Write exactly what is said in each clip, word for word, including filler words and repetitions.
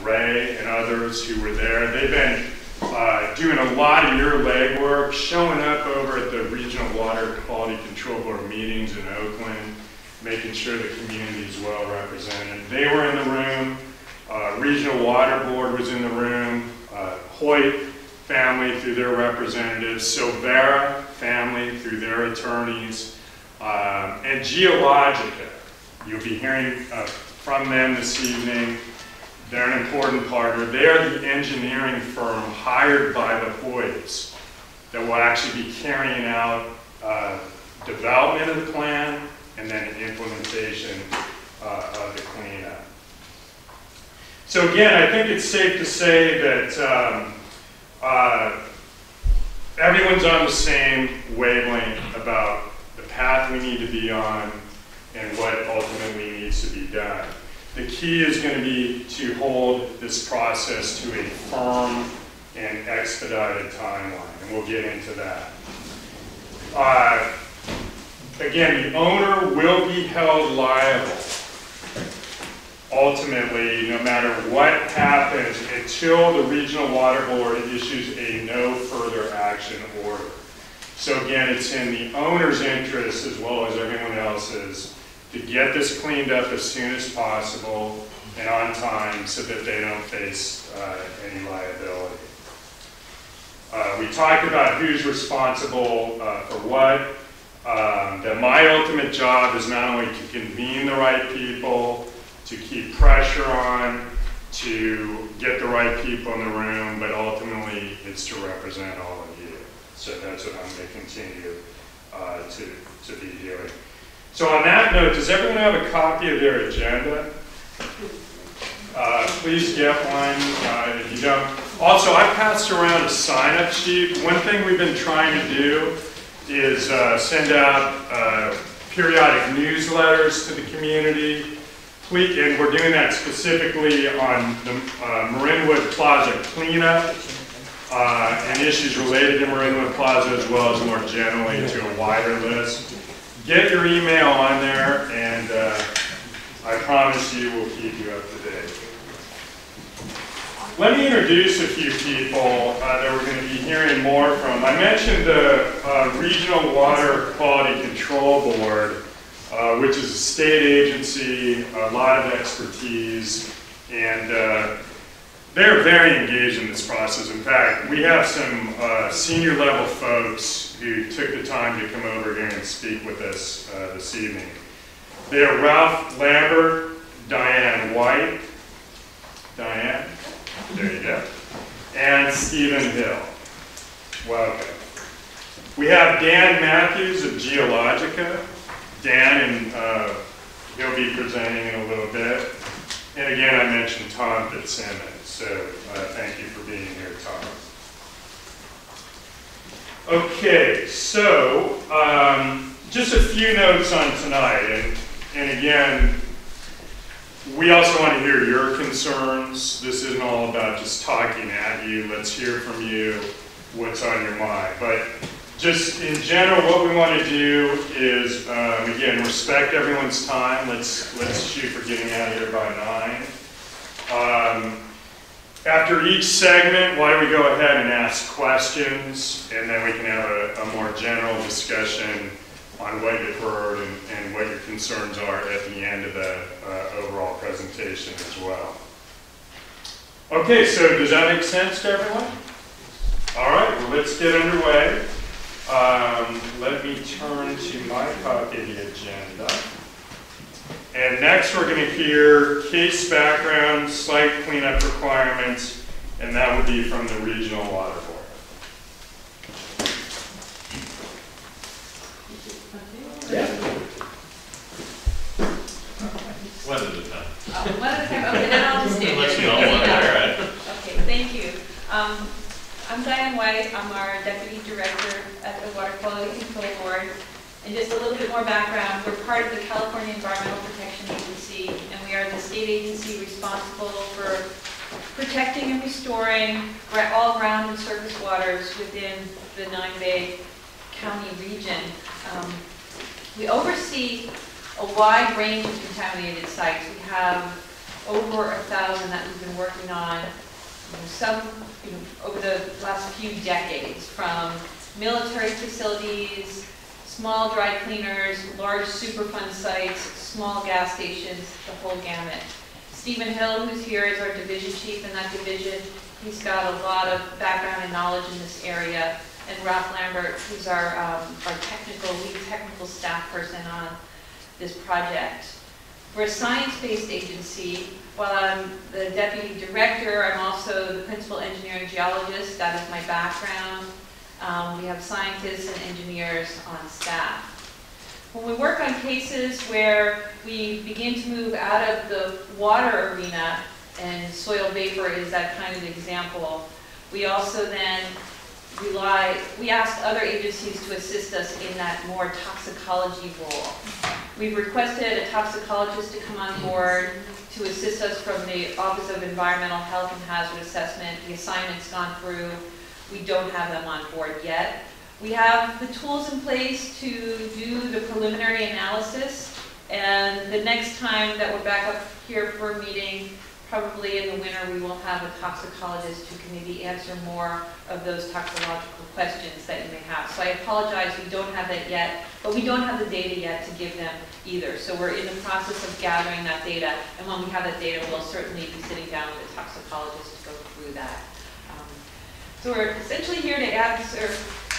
Ray and others who were there. They've been uh, doing a lot of your legwork, showing up over at the Regional Water Quality Control Board meetings in Oakland, making sure the community is well represented. They were in the room. Uh, Regional Water Board was in the room. Uh, Hoyt family through their representatives. Silvera family through their attorneys. Um, and Geologica. You'll be hearing uh, from them this evening. They're an important partner. They are the engineering firm hired by the Hoyts that will actually be carrying out uh, development of the plan and then implementation uh, of the cleanup. So again, I think it's safe to say that um, uh, everyone's on the same wavelength about the path we need to be on and what ultimately needs to be done. The key is going to be to hold this process to a firm and expedited timeline, and we'll get into that. Uh, again, the owner will be held liable, ultimately, no matter what happens, until the Regional Water Board issues a no further action order. So again, it's in the owner's interest, as well as everyone else's, to get this cleaned up as soon as possible and on time so that they don't face uh, any liability. Uh, we talked about who's responsible uh, for what. Um, that my ultimate job is not only to convene the right people, to keep pressure on, to get the right people in the room, but ultimately it's to represent all of you. So that's what I'm going to continue uh, to, to be doing. So on that note, does everyone have a copy of their agenda? Uh, please get one uh, if you don't. Also, I passed around a sign-up sheet. One thing we've been trying to do is uh, send out uh, periodic newsletters to the community. Please, and we're doing that specifically on the uh, Marinwood Plaza cleanup uh, and issues related to Marinwood Plaza, as well as more generally to a wider list. Get your email on there, and uh, I promise you we'll keep you up to date. Let me introduce a few people uh, that we're going to be hearing more from. I mentioned the uh, Regional Water Quality Control Board, uh, which is a state agency, a lot of expertise, and uh, they're very engaged in this process. In fact, we have some uh, senior level folks who took the time to come over here and speak with us uh, this evening. They are Ralph Lambert, Diane White, Diane, there you go, and Stephen Hill. Welcome. We have Dan Matthews of Geologica. Dan, and uh, he'll be presenting in a little bit. And again, I mentioned Tom Fitzsimmons, so uh, thank you for being here, Tom. Okay, so um, just a few notes on tonight, and, and again, we also want to hear your concerns. This isn't all about just talking at you. Let's hear from you what's on your mind. But just in general, what we want to do is, um, again, respect everyone's time. Let's, let's shoot for getting out of here by nine. Um, After each segment, why don't we go ahead and ask questions, and then we can have a, a more general discussion on what you've heard and, and what your concerns are at the end of the uh, overall presentation as well. Okay, so does that make sense to everyone? All right, well, let's get underway. Um, let me turn to my copy of the agenda. And next we're going to hear case background, site cleanup requirements, and that would be from the Regional Water Board. Yeah. One at a time. Oh, one at a time. Okay, then I'll just do it. Unless you all want to, all right. Okay, thank you. Um, I'm Diane White. I'm our Deputy Director at the Water Quality Control Board. And just a little bit more background, we're part of the California Environmental Protection Agency, and we are the state agency responsible for protecting and restoring all ground and surface waters within the Nine Bay County region. Um, we oversee a wide range of contaminated sites. We have over a thousand that we've been working on, you know, some, you know, over the last few decades, from military facilities, small dry cleaners, large Superfund sites, small gas stations, the whole gamut. Stephen Hill, who's here, is our division chief in that division. He's got a lot of background and knowledge in this area. And Ralph Lambert, who's our, um, our technical, lead technical staff person on this project. We're a science-based agency. While I'm the deputy director, I'm also the principal engineering geologist. That is my background. Um, we have scientists and engineers on staff. When we work on cases where we begin to move out of the water arena, and soil vapor is that kind of example, we also then rely, we ask other agencies to assist us in that more toxicology role. We've requested a toxicologist to come on board to assist us from the Office of Environmental Health and Hazard Assessment. The assignment's gone through. We don't have them on board yet. We have the tools in place to do the preliminary analysis, and the next time that we're back up here for a meeting, probably in the winter, we will have a toxicologist who can maybe answer more of those toxicological questions that you may have. So I apologize, we don't have that yet, but we don't have the data yet to give them either. So we're in the process of gathering that data, and when we have that data, we'll certainly be sitting down with a toxicologist to go through that. Um, so we're essentially here to answer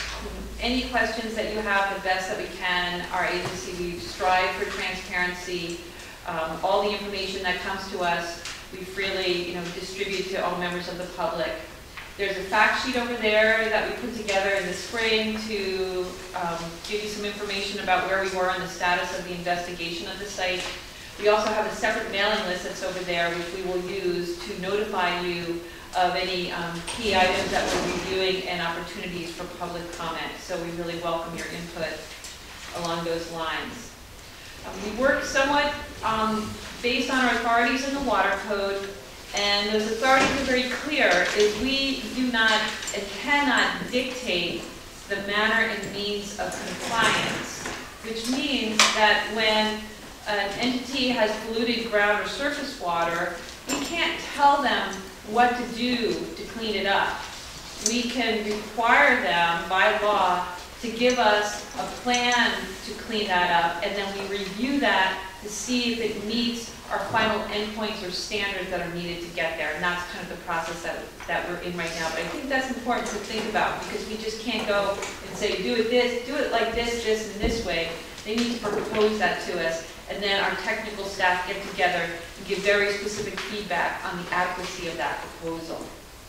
any questions that you have the best that we can. Our agency, we strive for transparency. Um, all the information that comes to us, we freely, you know, distribute to all members of the public. There's a fact sheet over there that we put together in the spring to um, give you some information about where we were on the status of the investigation of the site. We also have a separate mailing list that's over there, which we will use to notify you of any um, key items that we're reviewing and opportunities for public comment. So we really welcome your input along those lines. Um, we work somewhat um, based on our authorities in the water code, and those authorities are very clear, is we do not and cannot dictate the manner and means of compliance, which means that when an entity has polluted ground or surface water, we can't tell them what to do to clean it up. We can require them by law to give us a plan to clean that up, and then we review that to see if it meets our final endpoints or standards that are needed to get there. And that's kind of the process that, that we're in right now. But I think that's important to think about, because we just can't go and say, do it this, do it like this, this, and this way. They need to propose that to us, and then our technical staff get together and give very specific feedback on the adequacy of that proposal.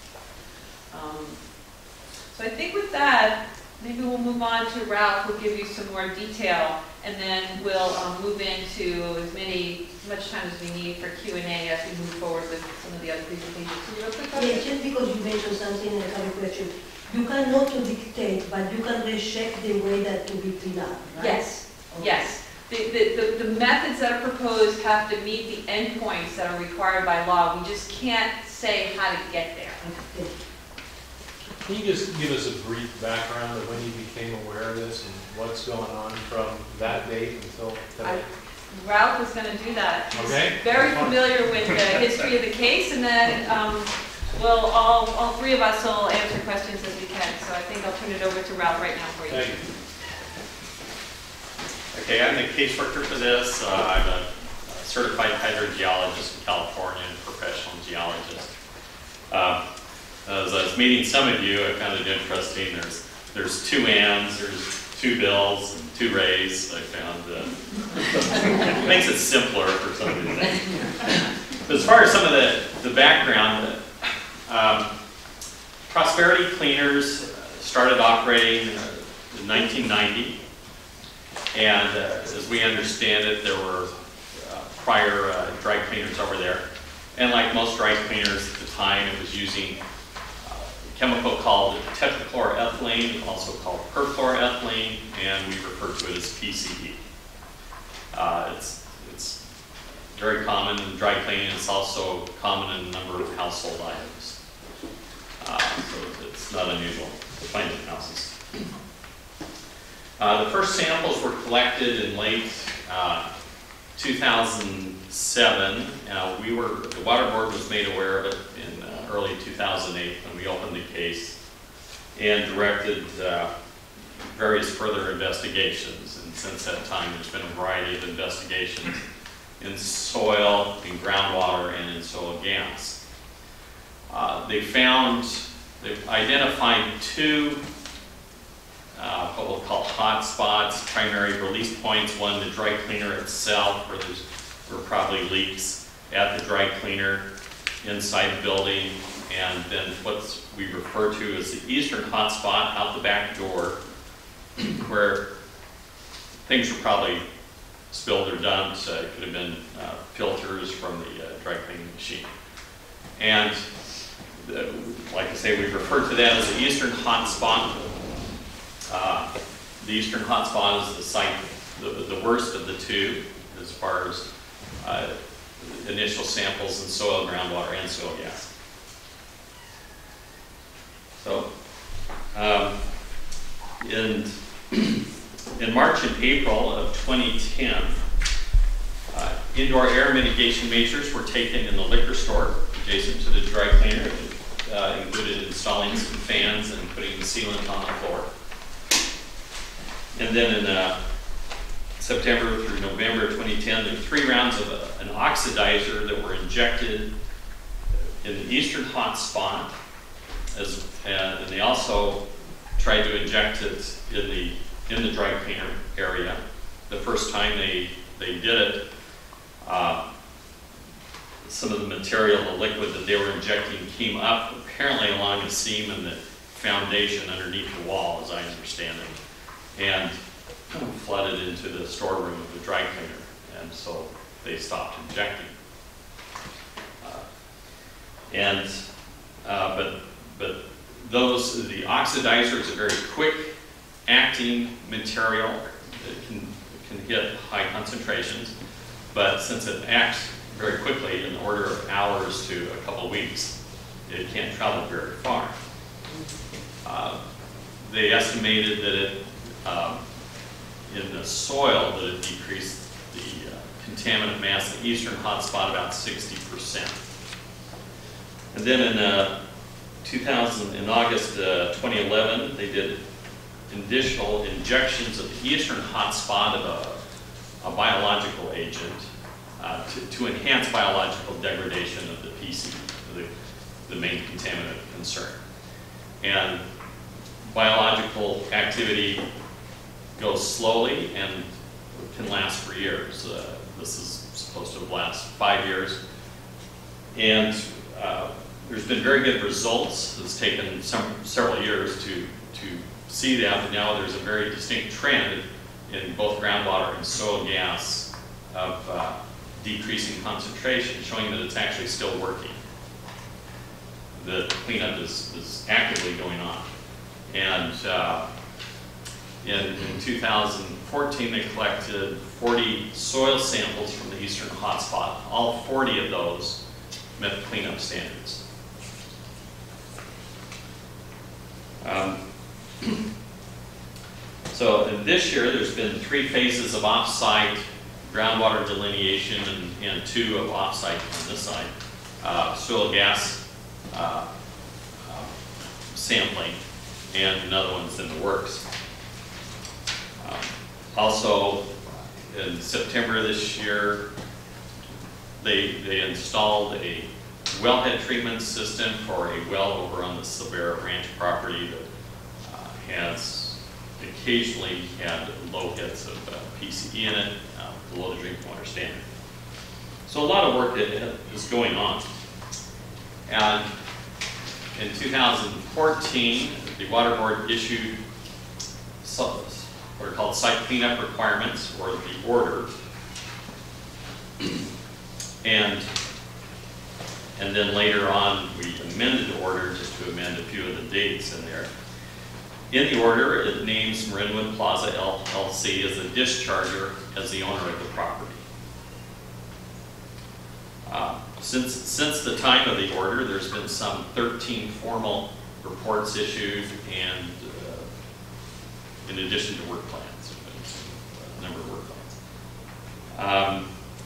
Um, so I think with that, maybe we'll move on to Ralph, who'll give you some more detail, and then we'll um, move into as many, as much time as we need for Q and A as we move forward with some of the other presentations. So you have a quick question? Yes, just because you mentioned something and I have a question. You cannot dictate, but you can reshape the way that to be cleaned up, right? Yes, Okay. yes. The, the, the, the methods that are proposed have to meet the endpoints that are required by law. We just can't say how to get there. Okay. Can you just give us a brief background of when you became aware of this and what's going on from that date until today? I, Ralph is going to do that. He's Okay. very familiar with the history of the case, and then um, we'll all, all three of us will answer questions as we can. So I think I'll turn it over to Ralph right now for you. Thank you. Okay, I'm the caseworker for this. Uh, I'm a certified hydrogeologist in California and professional geologist. Uh, as I was meeting some of you, I found it interesting. There's there's two Anns, there's two Bills, and two Rays. I found uh, it makes it simpler for some of these things. But as far as some of the the background, um, Prosperity Cleaners started operating in nineteen ninety. And uh, as we understand it, there were uh, prior uh, dry cleaners over there. And like most dry cleaners at the time, it was using uh, a chemical called tetrachloroethylene, also called perchloroethylene, and we refer to it as P C E. Uh, it's, it's very common in dry cleaning. It's also common in a number of household items. Uh, so it's not unusual to find it in houses. Uh, the first samples were collected in late uh, two thousand seven, uh, we were, the Water Board was made aware of it in uh, early two thousand eight when we opened the case and directed uh, various further investigations. And since that time, there's been a variety of investigations in soil, in groundwater, and in soil gas. Uh, they found, they've identified two uh, what we'll call hot spots, primary release points. One, the dry cleaner itself, where there's were probably leaks at the dry cleaner inside the building, and then what we refer to as the eastern hot spot out the back door, where things were probably spilled or dumped. Uh, it could have been uh, filters from the uh, dry cleaning machine. And the, like I say, we refer to that as the eastern hot spot. Uh, the eastern hot spot is the site, the, the worst of the two as far as uh, initial samples in soil, groundwater, and soil gas. So, um, in In March and April of twenty ten, uh, indoor air mitigation measures were taken in the liquor store adjacent to the dry cleaner. It uh, included installing some fans and putting the sealant on the floor. And then in uh, September through November twenty ten, there were three rounds of a, an oxidizer that were injected in the eastern hot spot, as, uh, and they also tried to inject it in the in the dry cleaner area. The first time they, they did it, uh, some of the material, the liquid that they were injecting came up apparently along a seam in the foundation underneath the wall, as I understand it, and flooded into the storeroom of the dry cleaner, and so they stopped injecting. Uh, and, uh, but, but those, the oxidizer is a very quick acting material. It can, it can hit high concentrations, but since it acts very quickly, in the order of hours to a couple of weeks, it can't travel very far. Uh, they estimated that it, um, in the soil, that it decreased the uh, contaminant mass in the eastern hotspot about sixty percent. And then in uh, two thousand, in August uh, twenty eleven, they did additional injections of the eastern hotspot of a, a biological agent uh, to, to enhance biological degradation of the P C, the, the main contaminant of concern. And biological activity goes slowly and can last for years. Uh, this is supposed to last five years. And uh, there's been very good results. It's taken some, several years to, to see that, but now there's a very distinct trend in both groundwater and soil gas of uh, decreasing concentration, showing that it's actually still working. The cleanup is, is actively going on. And uh, in, in two thousand fourteen, they collected forty soil samples from the eastern hotspot. All forty of those met the cleanup standards. Um, So in this year, there's been three phases of off-site groundwater delineation and, and two of off-site on this side, uh, soil gas uh, uh, sampling, and another one's in the works. Um, also, in September this year, they, they installed a wellhead treatment system for a well over on the Silvera Ranch property that uh, has occasionally had low hits of uh, P C E in it, uh, below the drinking water standard. So a lot of work that is going on. And in two thousand fourteen, the Water Board issued some, what are called site cleanup requirements, or the order. And, and then later on, we amended the order just to amend a few of the dates in there. In the order, it names Marinwood Plaza L L C as a discharger as the owner of the property. Uh, since, since the time of the order, there's been some thirteen formal reports issued, and uh, in addition to work plans, a number of work plans. Um,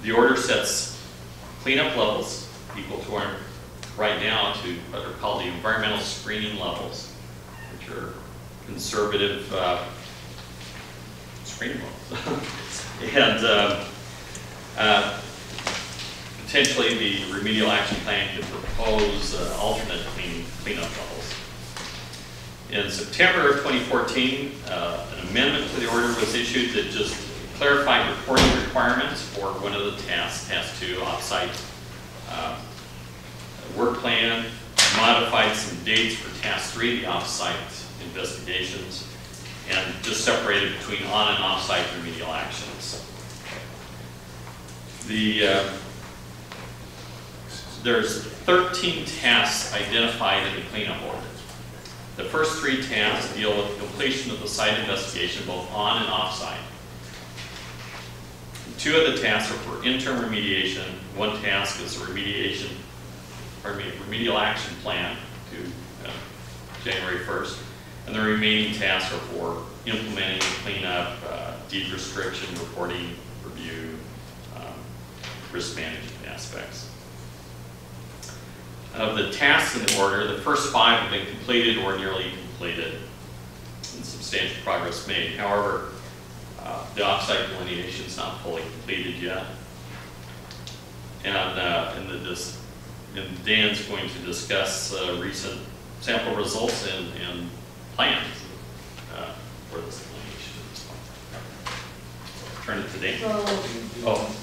The order sets cleanup levels equal to our, right now, to what are called the environmental screening levels, which are conservative uh, screening levels. and uh, uh, potentially the remedial action plan could propose uh, alternate clean, cleanup levels. In September of twenty fourteen, uh, an amendment to the order was issued that just clarified reporting requirements for one of the tasks, task two, offsite uh, work plan, modified some dates for task three, the offsite investigations, and just separated between on and offsite remedial actions. The uh, there's thirteen tasks identified in the cleanup order. The first three tasks deal with the completion of the site investigation, both on and off-site. Two of the tasks are for interim remediation. One task is a remediation, pardon me, remedial action plan to uh, January first. And the remaining tasks are for implementing cleanup, uh, deed restriction, reporting, review, um, risk management aspects. Of the tasks in the order, the first five have been completed or nearly completed, and substantial progress made. However, uh, the offsite delineation is not fully completed yet. And, uh, and, the, this, and Dan's going to discuss uh, recent sample results and, and plans uh, for this delineation at this point. Turn it to Dan. So, Oh,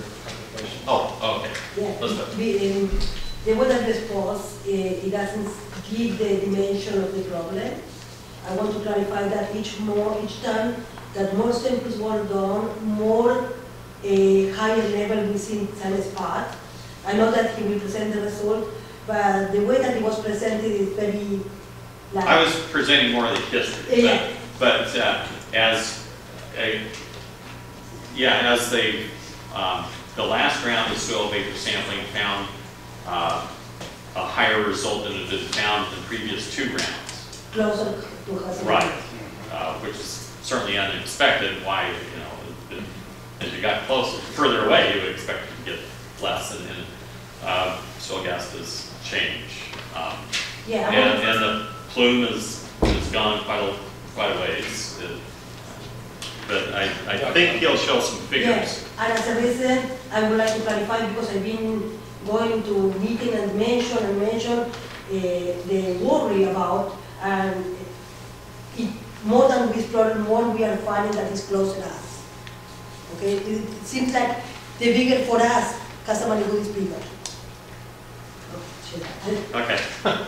oh, okay. yeah, Elizabeth. we, um, the way that response, uh, it doesn't give the dimension of the problem. I want to clarify that each more, each time that more samples were done, more a higher level within some spot. I know that he will present the result, but the way that it was presented is very like. I was presenting more of the history, Yeah. but, but uh, as a, yeah, as they, um, the last round of soil vapor sampling found uh, a higher result than it had found in the previous two rounds. Closer to Hassan. Right, uh, which is certainly unexpected. Why, you know, as you got closer, further away, you would expect to get less, and, and uh, soil gas does change. Um, Yeah, I and, want- and the plume is, is gone quite a, quite a ways. It- But I, I think he'll show some figures. Yes, and as a reason, I would like to clarify, because I've been going to meeting and mention and mention uh, the worry about, and it, more than we explore, more we are finding that it's close to us. Okay, it, it seems like the bigger for us, Casamanigo is bigger. Oh, shit. Okay.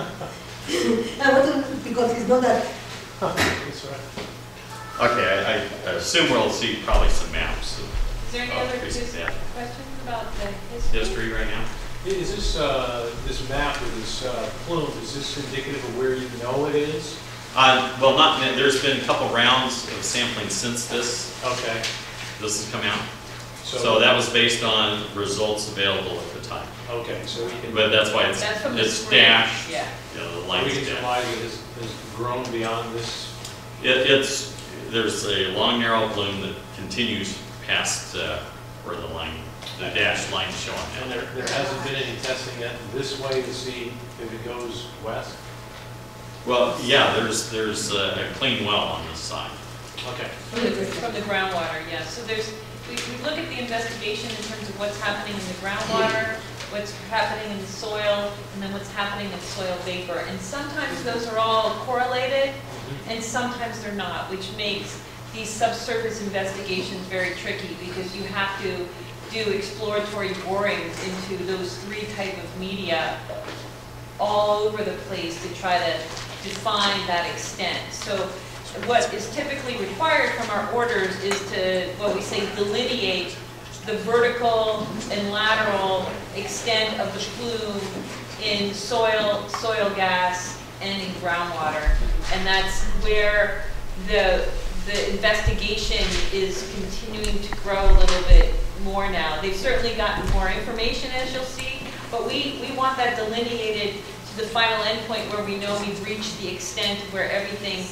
I want to, because it's not that. That's right. Okay, I, I assume we'll see probably some maps Is there any Oh, other Chris, just yeah. questions about the of history? history right now. Is this, uh, this map with this uh, plume, is this indicative of where you know it is? Uh, well, not, there's been a couple rounds of sampling since this, Okay. this has come out. So that was based on results available at the time. Okay, so we can, But that's why it's, That's from the it's spring. dashed, Yeah. you know, the we line's can dashed. surmise it has, has grown beyond this. It, it's, there's a long narrow plume that continues past uh, where the line, the dashed line is showing And now. there, there hasn't been any testing yet this way to see if it goes west? Well, yeah, there's, there's a a clean well on this side. Okay. From the, from the groundwater, yes. So there's, we, we look at the investigation in terms of what's happening in the groundwater, what's happening in the soil, and then what's happening in soil vapor. And sometimes those are all correlated, and sometimes they're not, which makes these subsurface investigations very tricky, because you have to do exploratory borings into those three type of media all over the place to try to define that extent. So what is typically required from our orders is to, what we say, delineate the vertical and lateral extent of the plume in soil, soil gas, and in groundwater. And that's where the, the investigation is continuing to grow a little bit more now. They've certainly gotten more information, as you'll see, but we, we want that delineated to the final endpoint where we know we've reached the extent where everything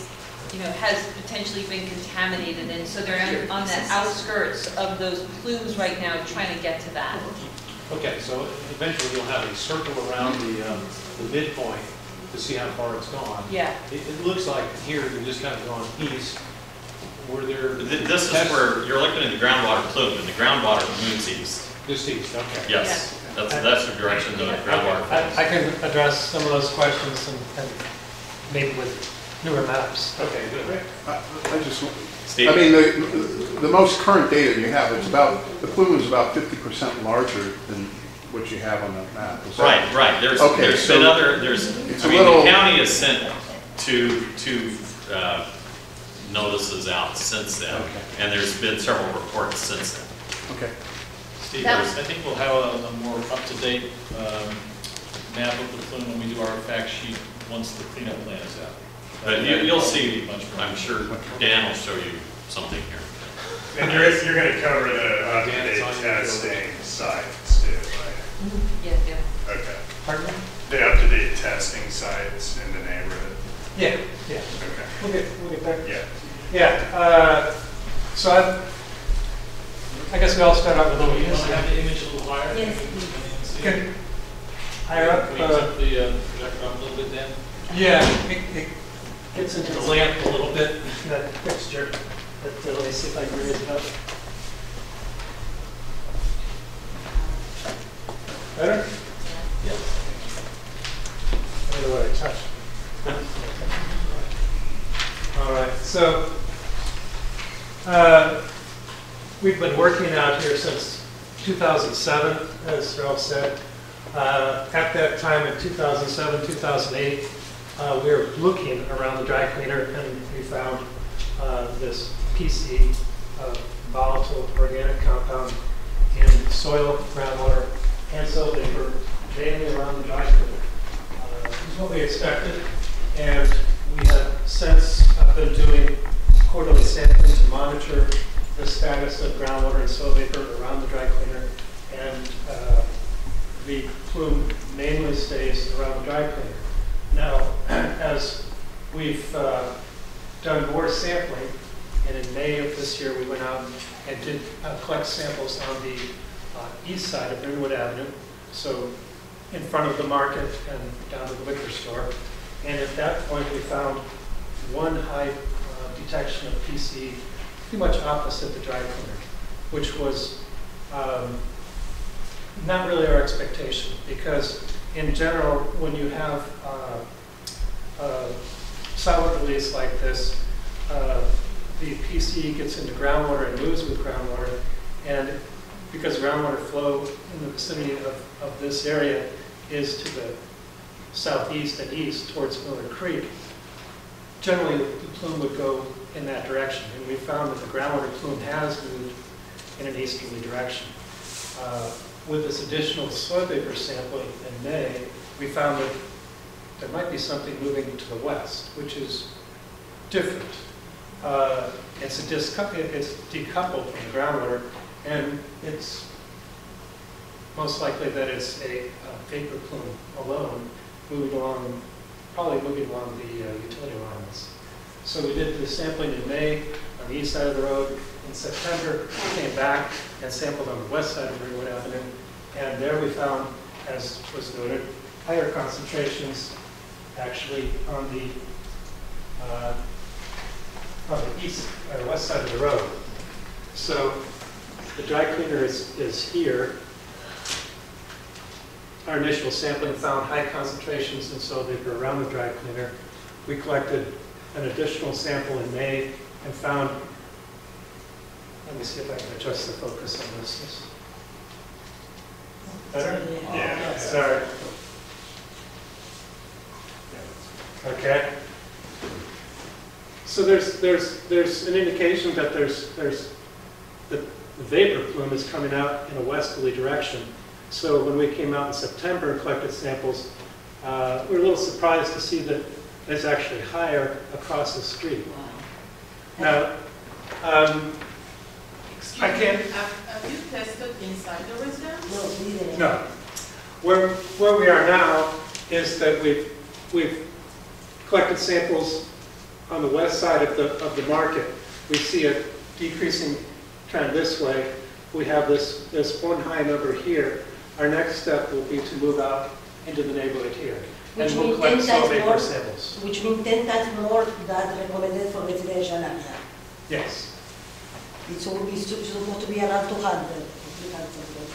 you know, has potentially been contaminated, and so they're on- on the outskirts of those plumes right now, trying to get to that. Okay, so eventually you'll have a circle around the, um, the midpoint to see how far it's gone. Yeah. It, it looks like here you've just kind of gone east. Were there? Th- This is where, you're looking at the groundwater plume, and the groundwater moves east. Just east, okay. Yes, that's, that's the direction the groundwater I, flows. I can address some of those questions and, and maybe with newer maps. Okay, good. I I just, I Steve? mean, the, the most current data you have, it's about, the plume is about fifty percent larger than what you have on the map. Is that- Right, right, there's, Okay, there's so been other, there's, it's I a mean, little- the county has sent two, two, uh, notices out since then, Okay. and there's been several reports since then. Okay. Steve, That- I think we'll have a, a more up-to-date, um, map of the plume when we do our fact sheet, once the cleanup plan is out. But you, you'll see, Much more. I'm sure Dan will show you something here. And you're, you're gonna cover the Dan, it's up-to-date on your testing sites too, right? Yeah, yeah. Okay. Pardon me? The up-to-date testing sites in the neighborhood, Yeah, yeah. okay, We'll get, we'll get there. yeah. Yeah, uh, so I, I guess we all start out with Although a you want little to have the image a little higher? Yes, please. Can- higher up. Can we uh, tip the uh, projector up a little bit, Dan? Yeah, it, it gets into the lamp a little bit, that fixture. But uh, let me see if I can raise it up. Better? Yes. I don't know what I touched. All right, so uh, we've been working out here since two thousand seven, as Ralph said. Uh, At that time, in two thousand seven, two thousand eight, uh, we were looking around the dry cleaner and we found uh, this P C, uh, volatile organic compound, in soil, groundwater, and so they were mainly around the dry cleaner. Uh, This is what we expected, and we have since uh, been doing quarterly sampling to monitor the status of groundwater and soil vapor around the dry cleaner, and uh, the plume mainly stays around the dry cleaner. Now, as we've uh, done more sampling, and in May of this year, we went out and did uh, collect samples on the uh, east side of Greenwood Avenue, so in front of the market and down to the liquor store. And at that point, we found one high uh, detection of P C pretty much opposite the dry cleaner, which was um, not really our expectation, because in general, when you have uh, uh, solid release like this, uh, the P C gets into groundwater and moves with groundwater, and because groundwater flow in the vicinity of, of this area is to the southeast and east towards Miller Creek, generally the plume would go in that direction, and we found that the groundwater plume has moved in an easterly direction. Uh, with this additional soil vapor sampling in May, we found that there might be something moving to the west, which is different. Uh, it's, a discou- it's decoupled from the groundwater, and it's most likely that it's a uh, vapor plume alone moving along, probably moving along the uh, utility lines. So we did the sampling in May on the east side of the road. In September, we came back and sampled on the west side of Greenwood Avenue, and there we found, as was noted, higher concentrations actually on the uh, on the east or west side of the road. So the dry cleaner is, is here. Our initial sampling found high concentrations in soil vapor around the dry cleaner. We collected an additional sample in May and found, let me see if I can adjust the focus on this. Better? Yeah. Sorry. Okay. So there's there's there's an indication that there's there's the, the vapor plume is coming out in a westerly direction. So when we came out in September and collected samples, uh, we were a little surprised to see that it's actually higher across the street. Now, um, Excuse I can't- me, have, have you tested inside the residence? no, we didn't. no. Where where we are now is that we've we've collected samples on the west side of the, of the market, we see a decreasing trend this way. We have this, this one high number here. Our next step will be to move out into the neighborhood here. Which And we'll means collect ten salt times vapor more, samples. which means ten times more than recommended for residential area. Yes. It's, al- it's su- supposed to be around two hundred, three hundred.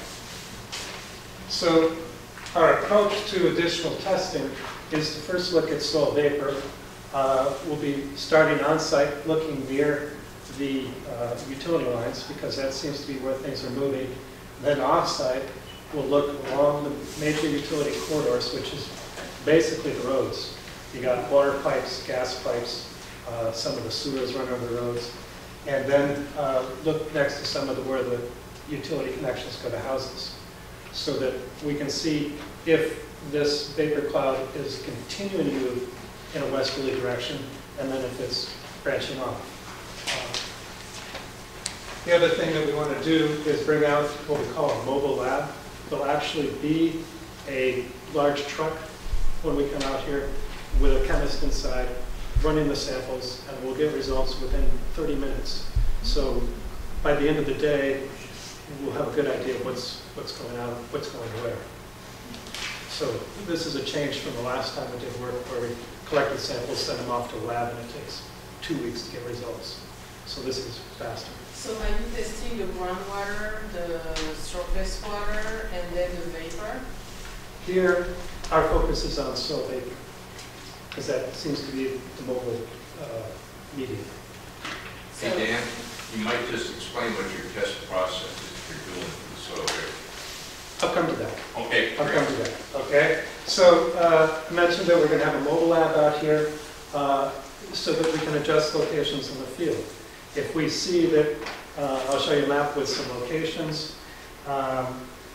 So our approach to additional testing is to first look at soil vapor. Uh, We'll be starting on-site, looking near the uh, utility lines, because that seems to be where things are moving. Then off-site, we'll look along the major utility corridors, which is basically the roads. You got water pipes, gas pipes, uh, some of the sewers run over the roads. And then uh, look next to some of the, where the utility connections go to houses, so that we can see if this vapor cloud is continuing to move in a westerly direction, and then if it's branching off. Uh, The other thing that we want to do is bring out what we call a mobile lab. There'll actually be a large truck when we come out here with a chemist inside, running the samples, and we'll get results within thirty minutes. So by the end of the day, we'll have a good idea of what's, what's going out, what's going where. So this is a change from the last time we did work where we collected samples, sent them off to a lab, and it takes two weeks to get results. So this is faster. So are you testing the groundwater, the surface water, and then the vapor? Here, our focus is on soil vapor, because that seems to be the mobile uh, medium. So- Hey Dan, you might just explain what your test process is you're doing for the soil vapor. I'll come to that. Okay, I'll great. come to that, okay? So uh, I mentioned that we're going to have a mobile lab out here uh, so that we can adjust locations in the field. If we see that, uh, I'll show you a map with some locations. Um,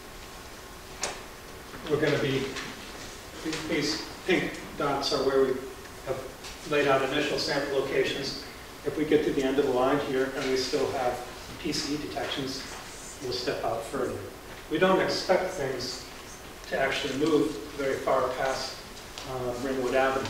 We're going to be, these pink dots are where we have laid out initial sample locations. If we get to the end of the line here and we still have P C E detections, we'll step out further. We don't expect things to actually move very far past uh, Ringwood Avenue.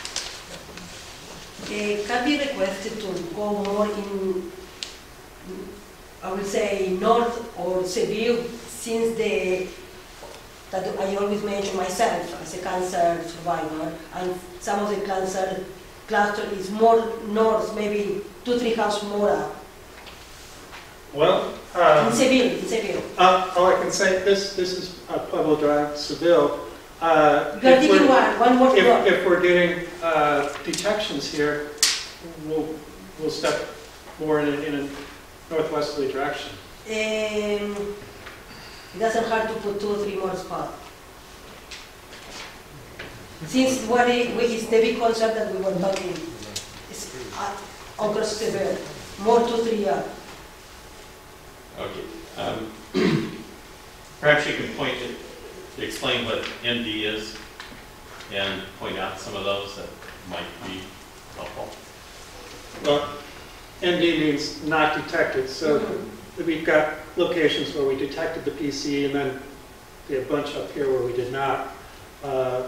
Uh, can be requested to go more in, I would say, north or Seville, since the, that I always mention myself as a cancer survivor, and some of the cancer cluster is more north, maybe two, three houses more up. Well, In um, Seville, in Seville. uh, all I can say, this this is uh, Pueblo Drive, Seville. Uh, You are if taking we're- one, one more to If, go. if we're getting uh, detections here, we'll, we'll step more in a, in a northwesterly direction. Um, it doesn't hurt to put two or three more spots. Since what it, which is the big concern that we were talking, is uh, across Seville, more two, three yards. Okay. Um, Perhaps you can point, to explain what N D is and point out some of those that might be helpful. Well, N D means not detected, so we've got locations where we detected the P C E and then we have a bunch up here where we did not. Uh,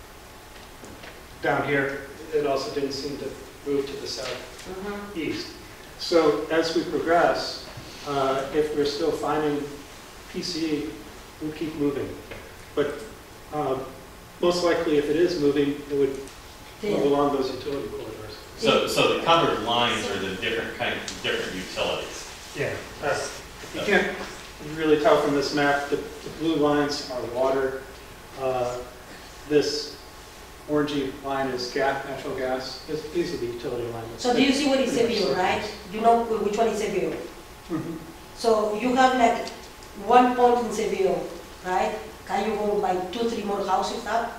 Down here, it also didn't seem to move to the southeast. So as we progress, uh, if we're still finding P C E, we'll keep moving. But uh, most likely, if it is moving, it would move Yeah. along those utility corridors. So, so the colored lines are the different kind, different utilities. Yeah, that's, you can't really tell from this map, the, the blue lines are water. Uh, This orangey line is gas, natural gas. This, these are the utility lines. So do you see what is Seville, right? You know which one is Seville? Mhm. So you have like one point in Seville, right? Can you go like two, three more houses up?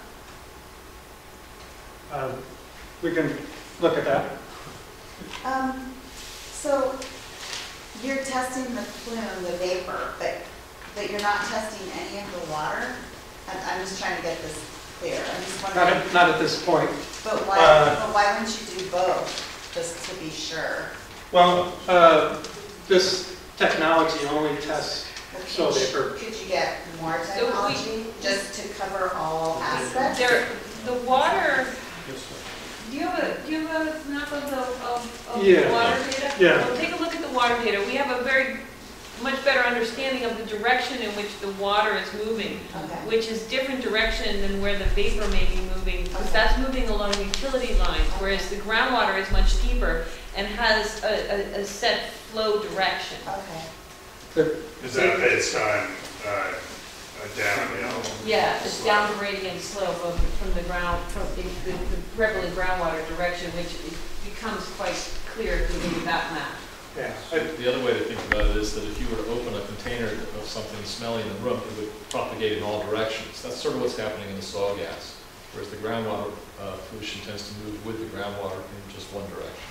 Um, We can look at that. Um, so you're testing the plume, the vapor, but, but you're not testing any of the water? I'm, I'm just trying to get this clear. I'm just Not wondering, at, not at this point. but why, uh, but why wouldn't you do both, just to be sure? Well, uh, this technology only tests Well, soil could you- vapor. Could you get more we- technology, just to cover all aspects? There, the water, Do you have a, do you have a map of the, of, of Yeah. the water data? Yeah. Well, take a look at the water data. We have a very, much better understanding of the direction in which the water is moving, Okay. which is different direction than where the vapor may be moving, because that's moving along utility lines, whereas the groundwater is much deeper and has a, a, a set flow direction. Okay. Is that based on uh, a downhill? Yeah, it's down the gradient slope of, from the ground, from the, the the prevalent groundwater direction, which it becomes quite clear if you look at that map. Yeah. The other way to think about it is that if you were to open a container of something smelly in the room, it would propagate in all directions. That's sort of what's happening in the saw gas, whereas the groundwater uh, pollution tends to move with the groundwater in just one direction.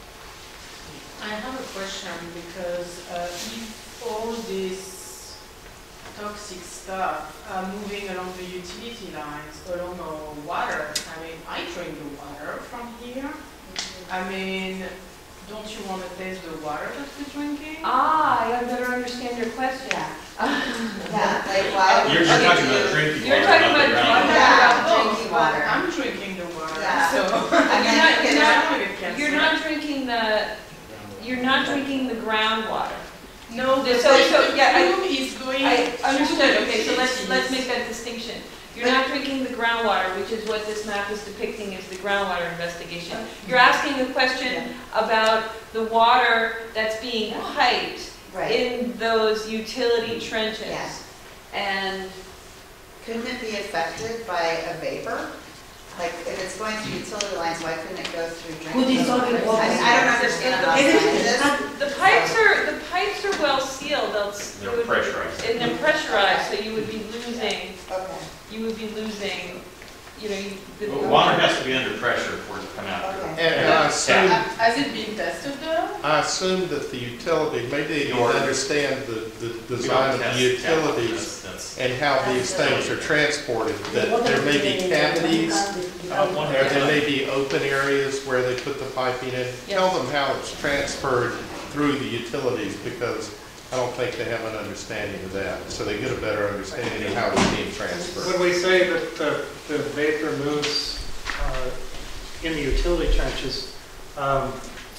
I have a question because uh, if all this toxic stuff are moving along the utility lines, along our water, I mean, I drink the water from here. I mean, don't you want to taste the water that we're drinking? Ah, I better understand your question. Yeah. Yeah, like, wow. You're, you're talking about drinking You're water, talking not the about groundwater. Yeah, both, drinking but water. I'm drinking the water, Yeah. so. And You're then not, you you're can- not, you're not drinking the, you're not drinking the groundwater. No, the So- so, the yeah, I- plume is going. I to understood, the okay, so let's, utilities. let's make that distinction. You're not drinking the groundwater, which is what this map is depicting as the groundwater investigation. You're asking a question about the water that's being piped Right. in those utility trenches. Yeah. And Couldn't it be affected by a vapor? Like, if it's going through utility lines, why couldn't it go through drinking Could it water? solve it? I mean, I don't understand about scientists. the pipes are, the pipes are well sealed, they'll. s- They're pressurized. And they're pressurized, so you would be losing, Okay, you would be losing, you know, you. the- Well, Water has to be under pressure for it to come out. okay. And I assume, Uh, Has it been tested though? I assume that the utility, maybe you Your- understand the, the We don't design of test the that. utilities That's- that's- and how these things are transported, that there may be cavities, Uh, one- or there may be open areas where they put the piping in. Tell them how it's transferred through the utilities, because I don't think they have an understanding of that. So they get a better understanding of how it's being transferred. When we say that the, the vapor moves uh, in the utility trenches, um,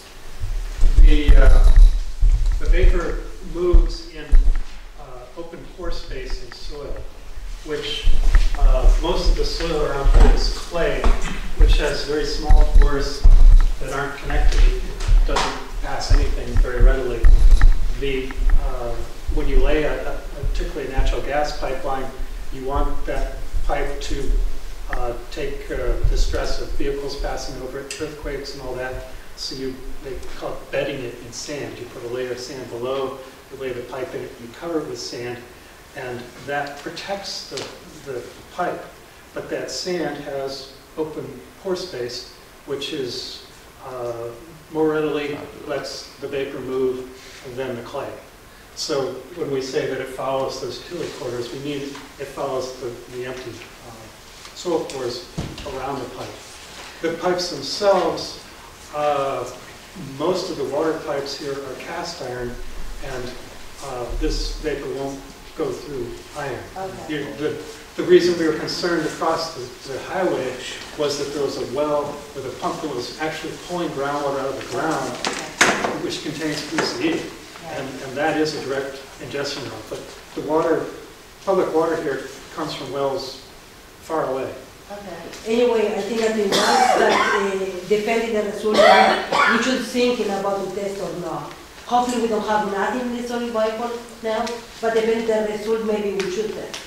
the, uh, the vapor moves in uh, open pore space in soil, which uh, most of the soil around here is clay, which has very small pores that aren't connected. It doesn't pass anything very readily. The, uh, when you lay a, a particularly natural gas pipeline, you want that pipe to uh, take uh, the stress of vehicles passing over it, earthquakes and all that. So you, they call it bedding it in sand. You put a layer of sand below, you lay the pipe in it, you cover it with sand, and that protects the, the pipe. But that sand has open pore space, which is uh, more readily lets the vapor move than the clay. So when we say that it follows those utility corridors, we mean it follows the, the empty uh, soil pores around the pipe. The pipes themselves, uh, most of the water pipes here are cast iron, and uh, this vapor won't go through iron. Okay. You- The, the reason we were concerned across the, the highway was that there was a well with a pump that was actually pulling groundwater out of the ground, which contains P C E. And, and that is a direct ingestion route. But the water, public water here comes from wells far away. Okay. Anyway, I think that the ones that, uh, depending on the result, we should think about the test or not. Hopefully we don't have nothing in the solid vapor now, but depending on the result, maybe we should test.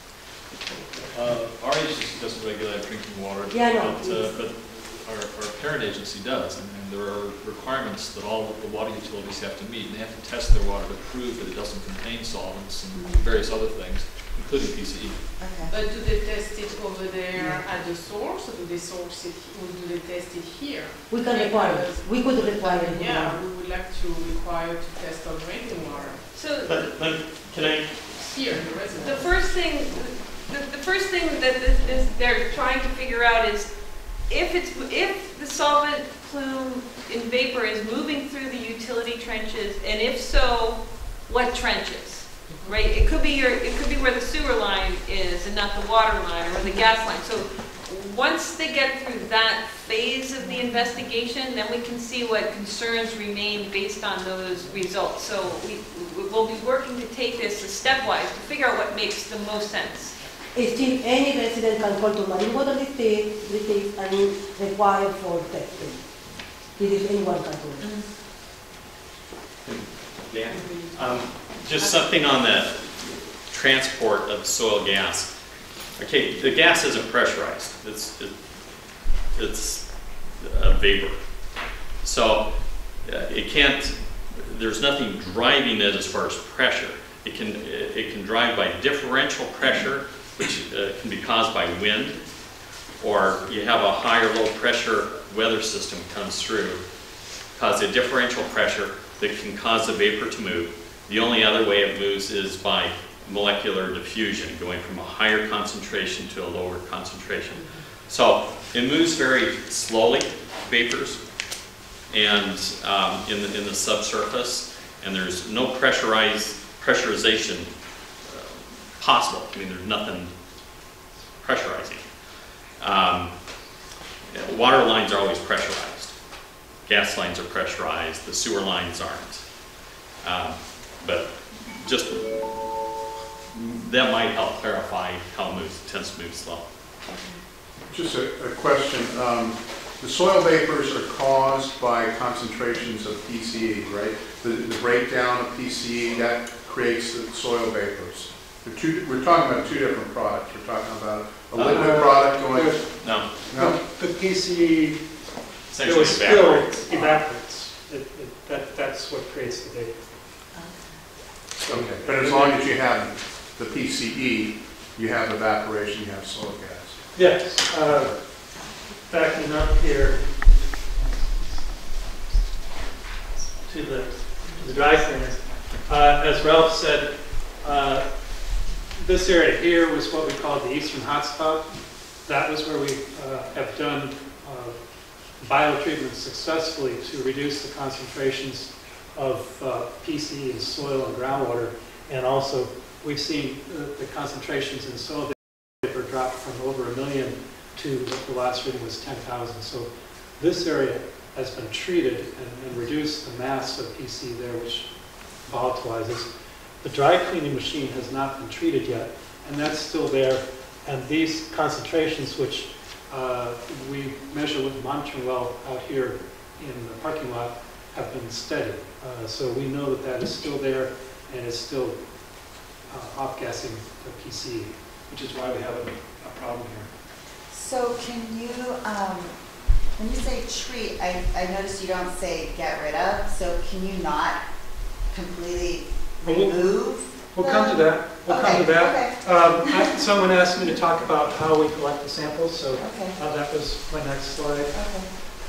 Uh, Our agency doesn't regulate drinking water. Yeah, I know. But, uh, but our, our parent agency does, and, and there are requirements that all the water utilities have to meet, and they have to test their water to prove that it doesn't contain solvents and various other things, including P C E. Okay. But do they test it over there at the source, or do they source it, or do they test it here? We can require it. We could require it. Yeah, we would like to require to test our drinking water So But, but can I, here in the residence. the first thing, the, the first thing that this, this, they're trying to figure out is if it's, if the solvent plume in vapor is moving through the utility trenches, and if so, what trenches? Right? It could be your, it could be where the sewer line is and not the water line, or the gas line. So once they get through that phase of the investigation, then we can see what concerns remain based on those results. So we, we will be working to take this stepwise to figure out what makes the most sense. Still, any resident can call to Marine Water District, district and require for testing. This is anyone can do. Yeah. Um, just something on the transport of soil gas. Okay, the gas isn't pressurized. It's it, it's a vapor. So uh, it can't. There's nothing driving it as far as pressure. It can it, it can drive by differential pressure, which uh, can be caused by wind, or you have a high or low pressure weather system comes through, cause a differential pressure that can cause the vapor to move. The only other way it moves is by molecular diffusion, going from a higher concentration to a lower concentration. So it moves very slowly, vapors, and um, in, the, in the subsurface, and there's no pressurized, pressurization uh, possible. I mean, there's nothing pressurizing. Um, water lines are always pressurized. Gas lines are pressurized. The sewer lines aren't. Um, but just that might help clarify how it moves. It tends to move slow. Just a, a question. Um, the soil vapors are caused by concentrations of P C E, right? The, the breakdown of P C E, that creates the soil vapors. They're two, we're talking about two different products. We're talking about a liquid Uh, product going... No. No? The P C E, Essentially it was spilled, evaporates. evaporates. It, it, that, that's what creates the vapor. Okay. But as long as you have the P C E, you have evaporation, you have soil gas. Yes, uh, backing up here to the, to the dry cleaners. Uh, as Ralph said, uh, this area here was what we called the eastern hotspot. That was where we uh, have done uh, biotreatment successfully to reduce the concentrations of uh, P C E in soil and groundwater, and also we've seen uh, the concentrations in soil vapor drop from over a million to the last reading was ten thousand. So this area has been treated and, and reduced the mass of P C there, which volatilizes. The dry cleaning machine has not been treated yet, and that's still there. And these concentrations, which uh, we measure with a monitoring well out here in the parking lot, have been steady. Uh, so we know that that is still there and is still uh, off-gassing the P C E, which is why we have a, a problem here. So can you, um, when you say treat, I, I noticed you don't say get rid of, so can you not completely Well, we'll- remove? We'll the- come to that. We'll come to Okay, that. okay. Um, I, someone asked me to talk about how we collect the samples, so Okay. uh, that was my next slide. Okay.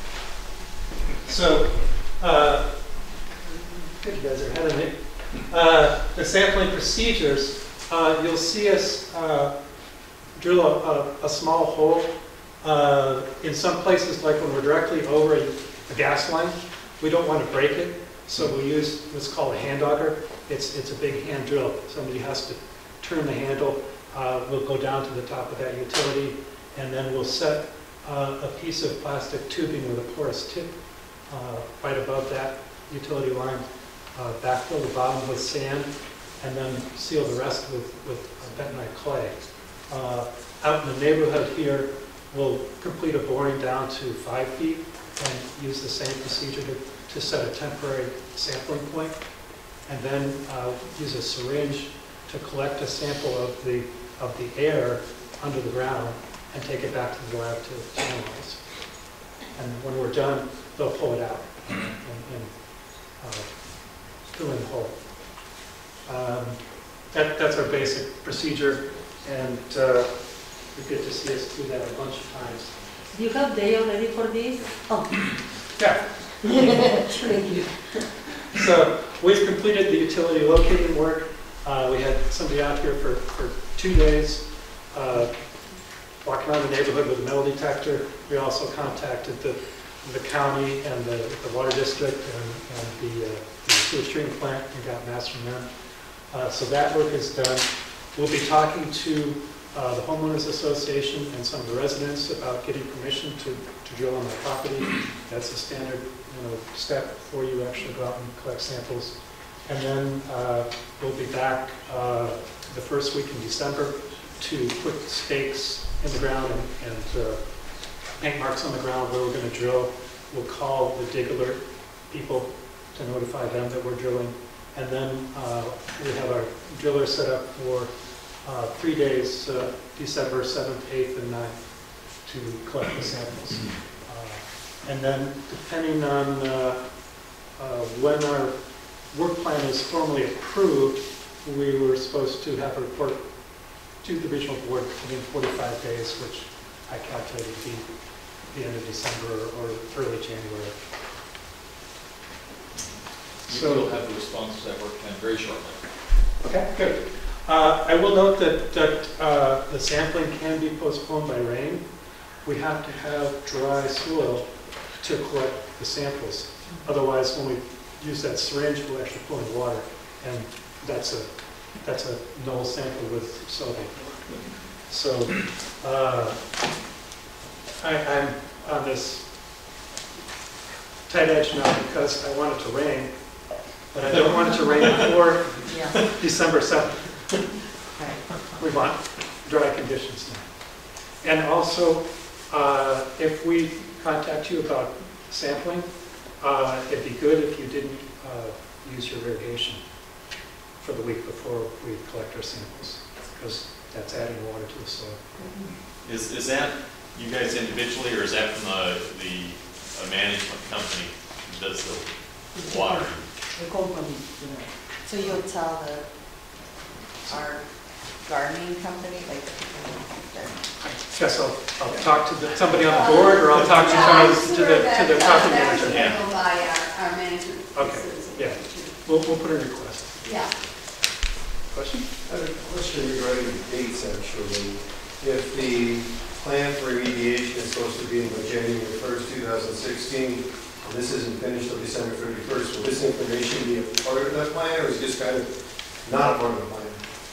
So, uh, good, you guys are ahead of me. Uh, the sampling procedures, uh, you'll see us uh, drill a, a, a small hole. Uh, in some places, like when we're directly over a, a gas line, we don't want to break it, so we use what's called a hand auger. It's, it's a big hand drill. Somebody has to turn the handle. Uh, we'll go down to the top of that utility, and then we'll set uh, a piece of plastic tubing with a porous tip uh, right above that utility line. Uh, backfill the bottom with sand, and then seal the rest with, with bentonite clay. Uh, out in the neighborhood here, we'll complete a boring down to five feet and use the same procedure to, to set a temporary sampling point, and then uh, use a syringe to collect a sample of the, of the air under the ground and take it back to the lab to, to analyze. And when we're done, they'll pull it out and, and uh, fill in the hole. Um, that, that's our basic procedure, and uh, you get to see us do that a bunch of times. Do you have day already for this? Oh. Yeah. Thank you. So we've completed the utility locating work. Uh, we had somebody out here for, for two days uh, walking around the neighborhood with a metal detector. We also contacted the, the county and the, the water district and, and the, uh, the sewage treatment plant and got mass from them. Uh, so that work is done. We'll be talking to uh, the homeowners association and some of the residents about getting permission to, to drill on their property. That's a standard, you know, step before you actually go out and collect samples. And then uh, we'll be back uh, the first week in December to put stakes in the ground and, and uh, paint marks on the ground where we're going to drill. We'll call the dig alert people to notify them that we're drilling. And then uh, we have our driller set up for uh, three days, uh, December seventh, eighth, and ninth, to collect the samples. Uh, and then depending on uh, uh, when our work plan is formally approved, we were supposed to have a report to the regional board within forty-five days, which I calculated would be the end of December or early January. You will have the response to that work plan very shortly. Okay, good. Uh, I will note that, that uh, the sampling can be postponed by rain. We have to have dry soil to collect the samples. Otherwise, when we use that syringe, we'll actually pull in water, and that's a that's a null sample with soda. So uh, I, I'm on this tight edge now because I want it to rain, but I don't want it to rain before Yeah. December seventh. We want dry conditions now. And also, uh, if we contact you about sampling, uh, it'd be good if you didn't uh, use your irrigation for the week before we collect our samples, because that's adding water to the soil. Is, is that you guys individually, or is that from the, the uh, management company that does the watering? The company, you know. So you'll tell the, our gardening company, like, Guess I'll, I'll talk to the, somebody on the board, or I'll talk to, Yeah, somebody- to the, to the property manager. Yeah. by our, our management. Okay, yeah. We'll, we'll put a request. Yeah. Question? I have a question regarding the dates, actually. If the plan for remediation is supposed to be in January first, two thousand sixteen, and this isn't finished till December thirty-first, will this information be a part of that plan, or is it just kind of not a part of the plan?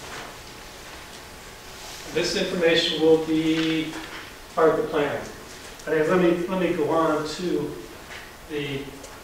This information will be part of the plan. And let me, let me go on to the,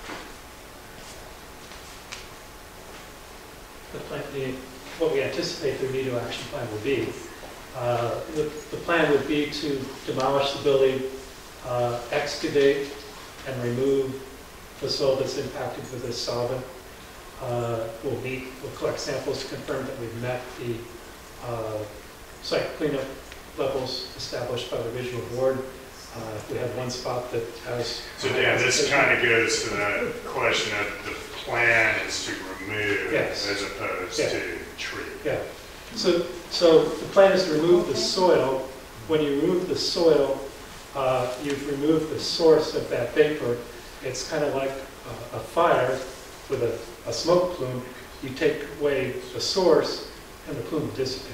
the plan, the, what we anticipate the remedial action plan will be. Uh, the, the plan would be to demolish the building, uh, excavate and remove the soil that's impacted with this solvent. Uh, we'll meet, we'll collect samples to confirm that we've met the uh, site cleanup levels established by the regional board. Uh, we have one spot that has... So Dan, this kind of goes to the question of the plan is to remove Yes. as opposed Yeah. to treat. Yeah. So, so the plan is to remove the soil. When you remove the soil, uh, you've removed the source of that vapor. It's kind of like a, a fire with a, a smoke plume. You take away the source and the plume will dissipate.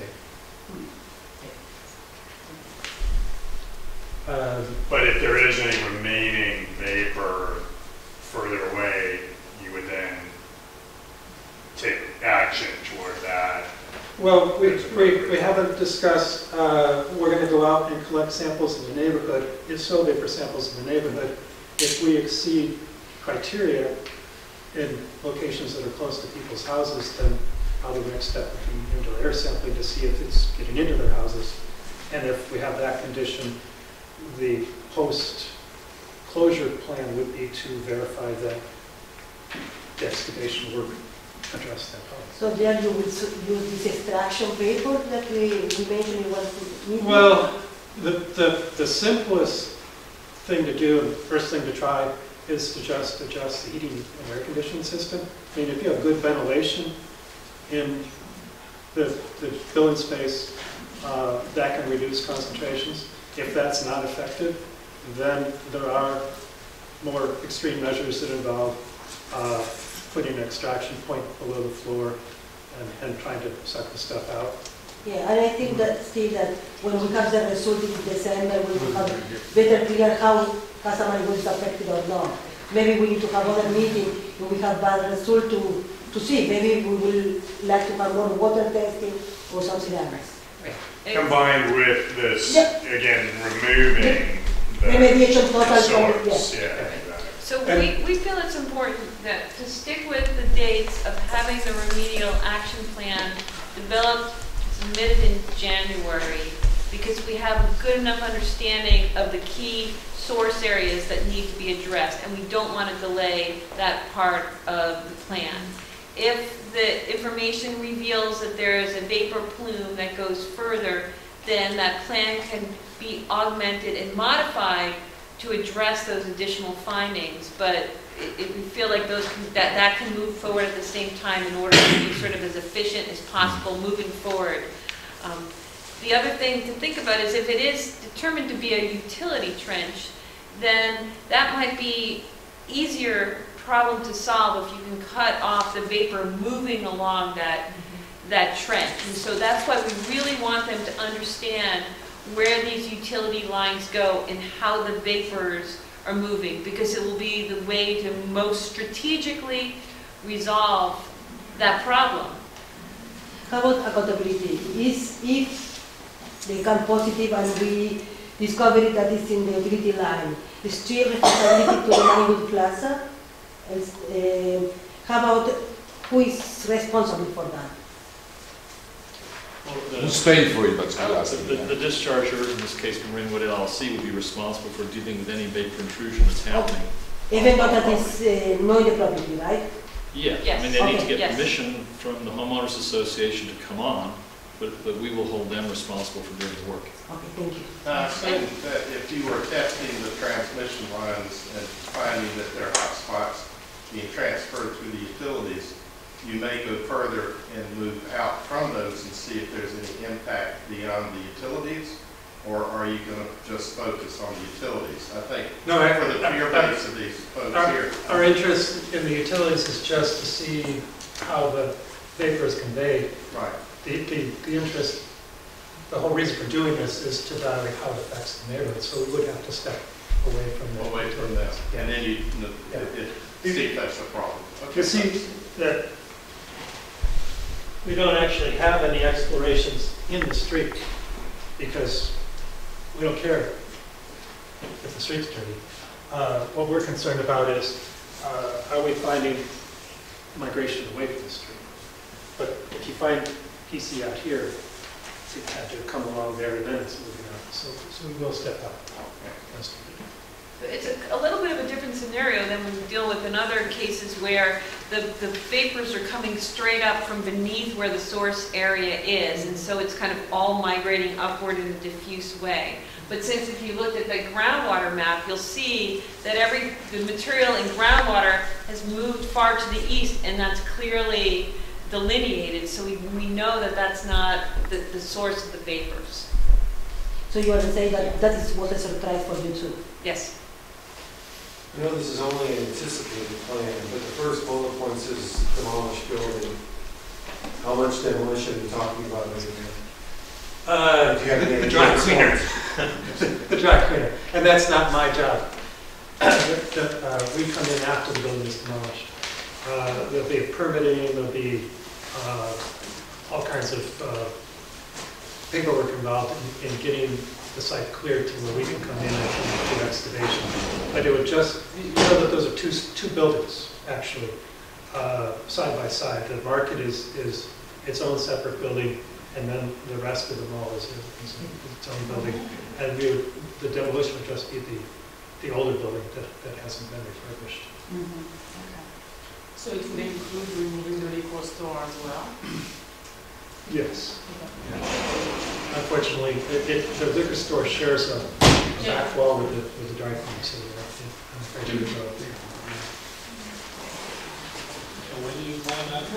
Um, But if there is any remaining vapor further away, you would then take action toward that. Well, we, we, we haven't discussed, uh, we're going to go out and collect samples in the neighborhood, it's soil vapor samples in the neighborhood. If we exceed criteria in locations that are close to people's houses, then probably the next step would be indoor air sampling to see if it's getting into their houses. And if we have that condition, the post-closure plan would be to verify that the excavation work addressed that problem. So there you will s- use this extraction paper that we, we mentioned you want to meet? Well, the, the, the simplest thing to do, and the first thing to try, is to just adjust the heating and air conditioning system. I mean, if you have good ventilation in the, the building space, uh, that can reduce concentrations. If that's not effective, then there are more extreme measures that involve uh, putting an extraction point below the floor and, and trying to suck the stuff out. Yeah, and I think that still that when we have the result in December, we will have better clear how Casamarico is affected or not. Maybe we need to have another meeting when we have bad result to, to see. Maybe we will like to have more water testing or something else. It- combined with this, Yeah. again, removing the Remediation total, source, yes. yeah. exactly. So we, we feel it's important that to stick with the dates of having the remedial action plan developed, submitted in January, because we have a good enough understanding of the key source areas that need to be addressed, and we don't want to delay that part of the plan. If the information reveals that there is a vapor plume that goes further, then that plan can be augmented and modified to address those additional findings. But if we feel like those can, that that can move forward at the same time in order to be sort of as efficient as possible moving forward. Um, the other thing to think about is if it is determined to be a utility trench, then that might be easier problem to solve if you can cut off the vapor moving along that that trench. And so that's why we really want them to understand where these utility lines go and how the vapors are moving, because it will be the way to most strategically resolve that problem. How about accountability? Is if they come positive and we discover that it's in the utility line, is still responsibility to the Mangold Plaza? Is, uh, how about who is responsible for that? Well, the- Who's paying for it, that's Uh, the last The thing. the discharger, in this case Marinewood L L C, will be responsible for dealing with any vapor intrusion that's happening. Even though that is uh, not the property, right? Yeah, I Yes. mean, they need to Okay, get yes. permission from the homeowners association to come on, but, but we will hold them responsible for doing the work. Okay, thank you. I assume that if you were testing the transmission lines and finding that there are hot spots being transferred through the utilities, you may go further and move out from those and see if there's any impact beyond the utilities, or are you going to just focus on the utilities? I think No, I- for the fear base of these folks Our, here. our interest in the utilities is just to see how the vapor is conveyed. Right. The, the, the interest, the whole reason for doing this is to evaluate how it affects the neighborhood, so we would have to step away from the. Away from that, Yeah. and then you, Yeah. it, it, see if that's a problem. Okay. You see that we don't actually have any explorations in the street because we don't care if the street's dirty. Uh, what we're concerned about is, uh, are we finding migration away from the street? But if you find P C out here, you have to come along there and then it's moving out. So, so we will step up. That's- It's a, a little bit of a different scenario than we deal with in other cases where the, the vapors are coming straight up from beneath where the source area is, and so it's kind of all migrating upward in a diffuse way. But since if you looked at the groundwater map, you'll see that every, the material in groundwater has moved far to the east, and that's clearly delineated, so we, we know that that's not the, the source of the vapors. So you want to say that that is what a surprise for you too? Yes. I know this is only an anticipated plan, but the first bullet point says demolish building. How much demolition are you talking about right now? Uh, Do you have any the dry ideas? cleaner. The dry cleaner, and that's not my job. The- the, uh, We come in after the building is demolished. Uh, There'll be permitting, there'll be uh, all kinds of uh, paperwork involved in in getting the site cleared to where we can come in and do excavation. But it would just, you know that those are two, two buildings, actually, uh, side by side. The market is, is its own separate building, and then the rest of the mall is is its own building. And we would, the demolition would just be the, the older building that, that hasn't been refurbished. So it would include removing the liquor store as well? Yes. Unfortunately, it, it, the liquor store shares a back wall with the, with the dry cleaner, so we're, I'm afraid to go up there. And when do you plan that?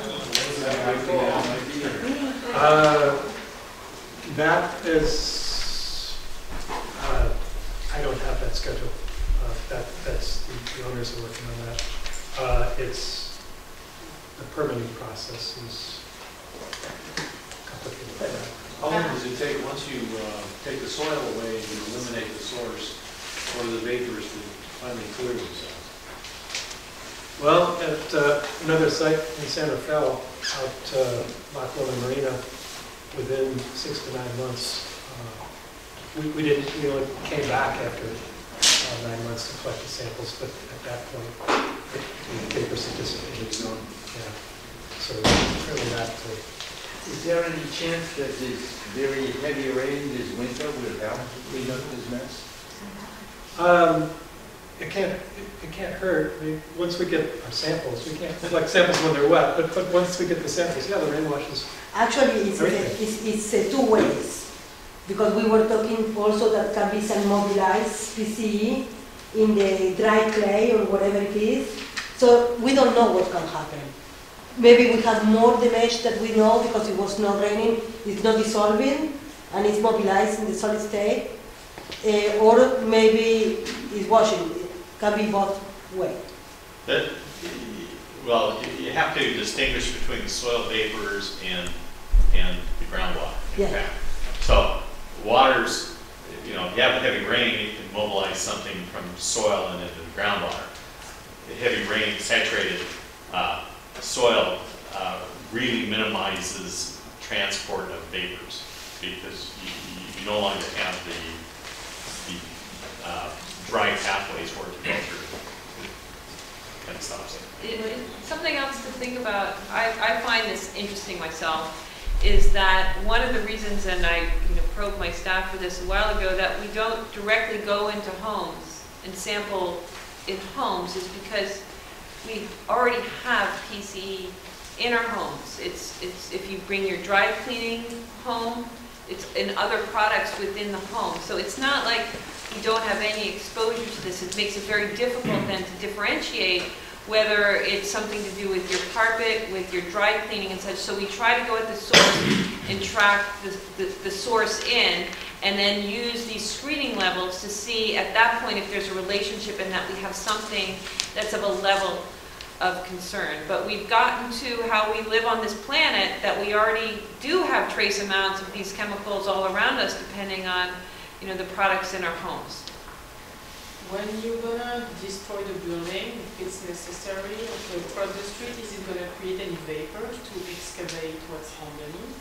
When is that? Uh, That is, uh, I don't have that schedule. Uh, That, that's, the the owners are working on that. Uh, It's, the permitting process is complicated. How long does it take, once you uh, take the soil away and you eliminate the source, for the vapors to finally clear themselves? Well, at uh, another site in San Rafael, out uh, Loch Lomond Marina, within six to nine months, uh, we, we didn't, we only came back after uh, nine months to collect the samples, but at that point, it, the papers had dissipated, so, yeah. So really not to, Is there any chance that this very heavy rain this winter will help to clean up this mess? um, it can't, it, it can't hurt. I mean, once we get our samples, we can't collect samples when they're wet, but, but once we get the samples, yeah, the rain washes. Actually, it's, uh, it's, it's uh, two ways, because we were talking also that can be some mobilized P C E in the dry clay or whatever it is. So we don't know what can happen. Maybe we have more damage that we know because it was not raining, it's not dissolving, and it's mobilized in the solid state. Uh, or maybe it's washing. It can be both ways. That, well, you- you have to distinguish between the soil vapors and, and the groundwater. in Yeah. fact. So waters, you know, if you have heavy rain, you can mobilize something from soil and into the groundwater. The heavy rain, saturated uh, soil uh, really minimizes transport of vapors because you, you- you no longer have the, the uh, dry pathways where it can go through. It kind of stops it. It- it- Something else to think about, I, I find this interesting myself, is that one of the reasons, and I you know, probed my staff for this a while ago, that we don't directly go into homes and sample in homes is because we already have P C E in our homes. It's, it's, if you bring your dry cleaning home, it's in other products within the home. So it's not like you don't have any exposure to this. It makes it very difficult then to differentiate whether it's something to do with your carpet, with your dry cleaning and such. So we try to go at the source and track the, the, the source in, and then use these screening levels to see at that point if there's a relationship and that we have something that's of a level of concern. But we've gotten to how we live on this planet that we already do have trace amounts of these chemicals all around us depending on, you know, the products in our homes. When you're gonna destroy the building, if it's necessary, okay, across the street, is it gonna create any vapor to excavate what's underneath?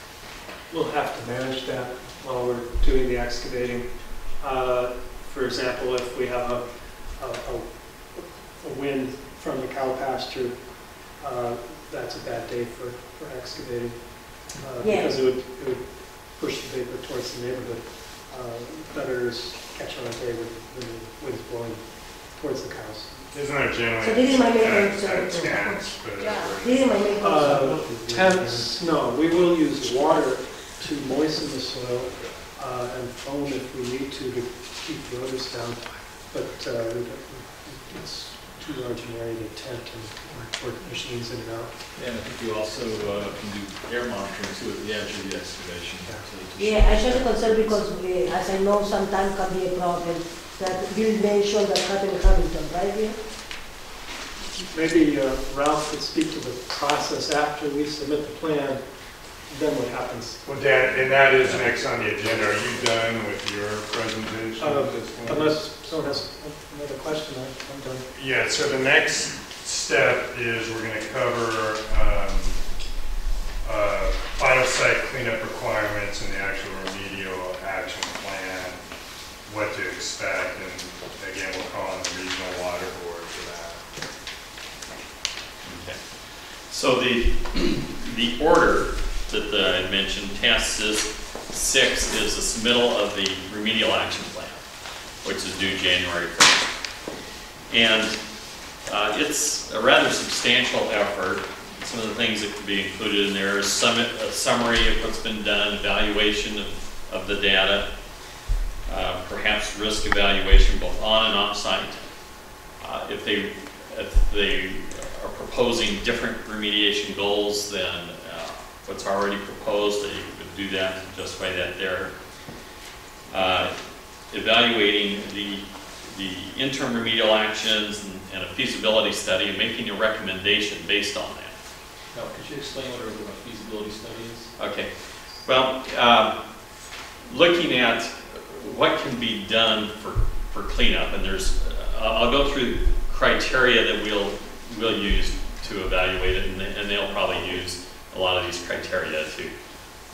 We'll have to manage that while we're doing the excavating. Uh, For example, if we have a, a, a- a wind from the cow pasture, uh, that's a bad day for, for excavating. uh, Yeah. Because it would, it would push the vapor towards the neighborhood. Uh, Predators catch on a day when, when the wind's blowing towards the cows. Isn't there generally? So this is my main uh, concern. uh, tents, but, Yeah. uh, This is my main concern. Uh, Tents, no, we will use water to moisten the soil uh, and foam if we need to to keep the odors down, but uh, we don't- it's too large an area to tent and work machines in and out. And I think you also uh, can do air monitoring too at the edge of the excavation. to- to Yeah, I share the concern because, uh, as I know, sometimes can be a problem. That Bill mentioned that happened in Hamilton, right, Bill? Maybe uh, Ralph could speak to the process after we submit the plan, then what happens. Well, Dan, and that is next on the agenda. Are you done with your presentation Uh, at this point? Unless someone has another question, I- I'm done. Yeah, so the next step is we're gonna cover, um, uh, final site cleanup requirements and the actual remedial action plan, what to expect, and again, we'll call on the regional water board for that. Okay. So the, the order that uh, I mentioned, task is six is the submittal of the remedial action plan, which is due January first. And uh, it's a rather substantial effort. Some of the things that could be included in there is some, a summary of what's been done, evaluation of, of the data, uh, perhaps risk evaluation both on and off site. Uh, if they if they are proposing different remediation goals than uh, what's already proposed, they would do that and justify that there. Uh, evaluating the the interim remedial actions and, and a feasibility study and making a recommendation based on that. Now, could you explain what a what a feasibility study is? Okay. Well, uh, looking at what can be done for, for cleanup, and there's, uh, I'll go through criteria that we'll, we'll use to evaluate it, and, they, and they'll probably use a lot of these criteria to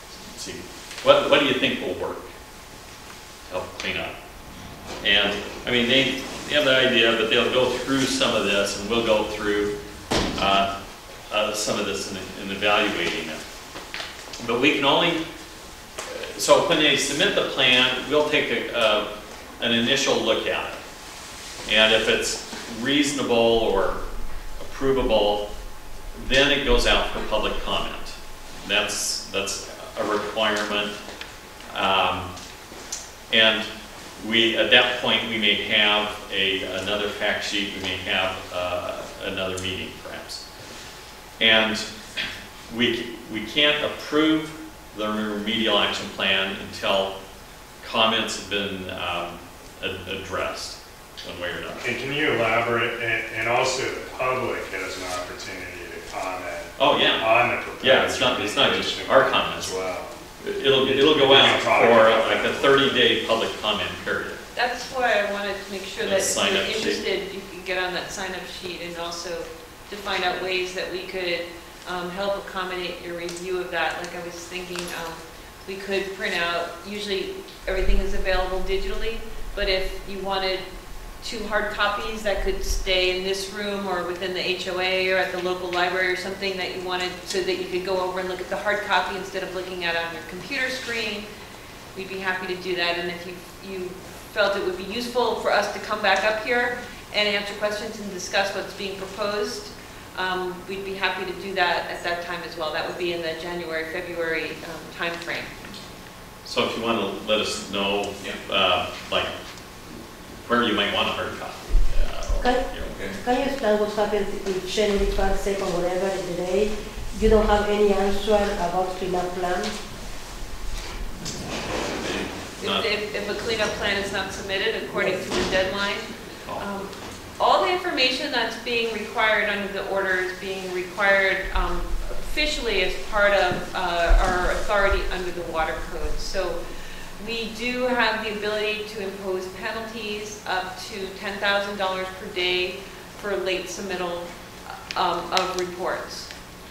see, what, what do you think will work to help clean up? And, I mean, they, they have the idea, but they'll go through some of this, and we'll go through uh, uh, some of this in, in evaluating it. But we can only, so when they submit the plan, we'll take a, uh, an initial look at it. And if it's reasonable or approvable, then it goes out for public comment. That's, that's a requirement. Um, and we, at that point, we may have a, another fact sheet, we may have uh, another meeting perhaps. And we, we can't approve the remedial action plan until comments have been um, ad addressed one way or another. And can you elaborate, and, and also the public has an opportunity to comment Oh, yeah. on the proposed Yeah, it's not, it's not just our comments. as well. It'll, it'll go out for like a thirty day public comment period. That's why I wanted to make sure And that sign if you're up sheet. interested, you could get on that sign-up sheet, and also to find out ways that we could um, help accommodate your review of that. Like I was thinking, um, we could print out, usually everything is available digitally, but if you wanted two hard copies that could stay in this room or within the H O A or at the local library or something that you wanted, so that you could go over and look at the hard copy instead of looking at it on your computer screen, we'd be happy to do that. And if you, you felt it would be useful for us to come back up here and answer questions and discuss what's being proposed, um, we'd be happy to do that at that time as well. That would be in the January, February um, timeframe. So if you want to let us know, uh, like, where you might want a hard copy. Uh, or, Can, you know, can you explain what happens if January first, second, whatever in the day, you don't have any answer about cleanup plan? not- If, if a cleanup plan is not submitted according to the deadline, oh. um, all the information that's being required under the order is being required um, officially as part of uh, our authority under the water code. So we do have the ability to impose penalties up to ten thousand dollars per day for late submittal um, of reports.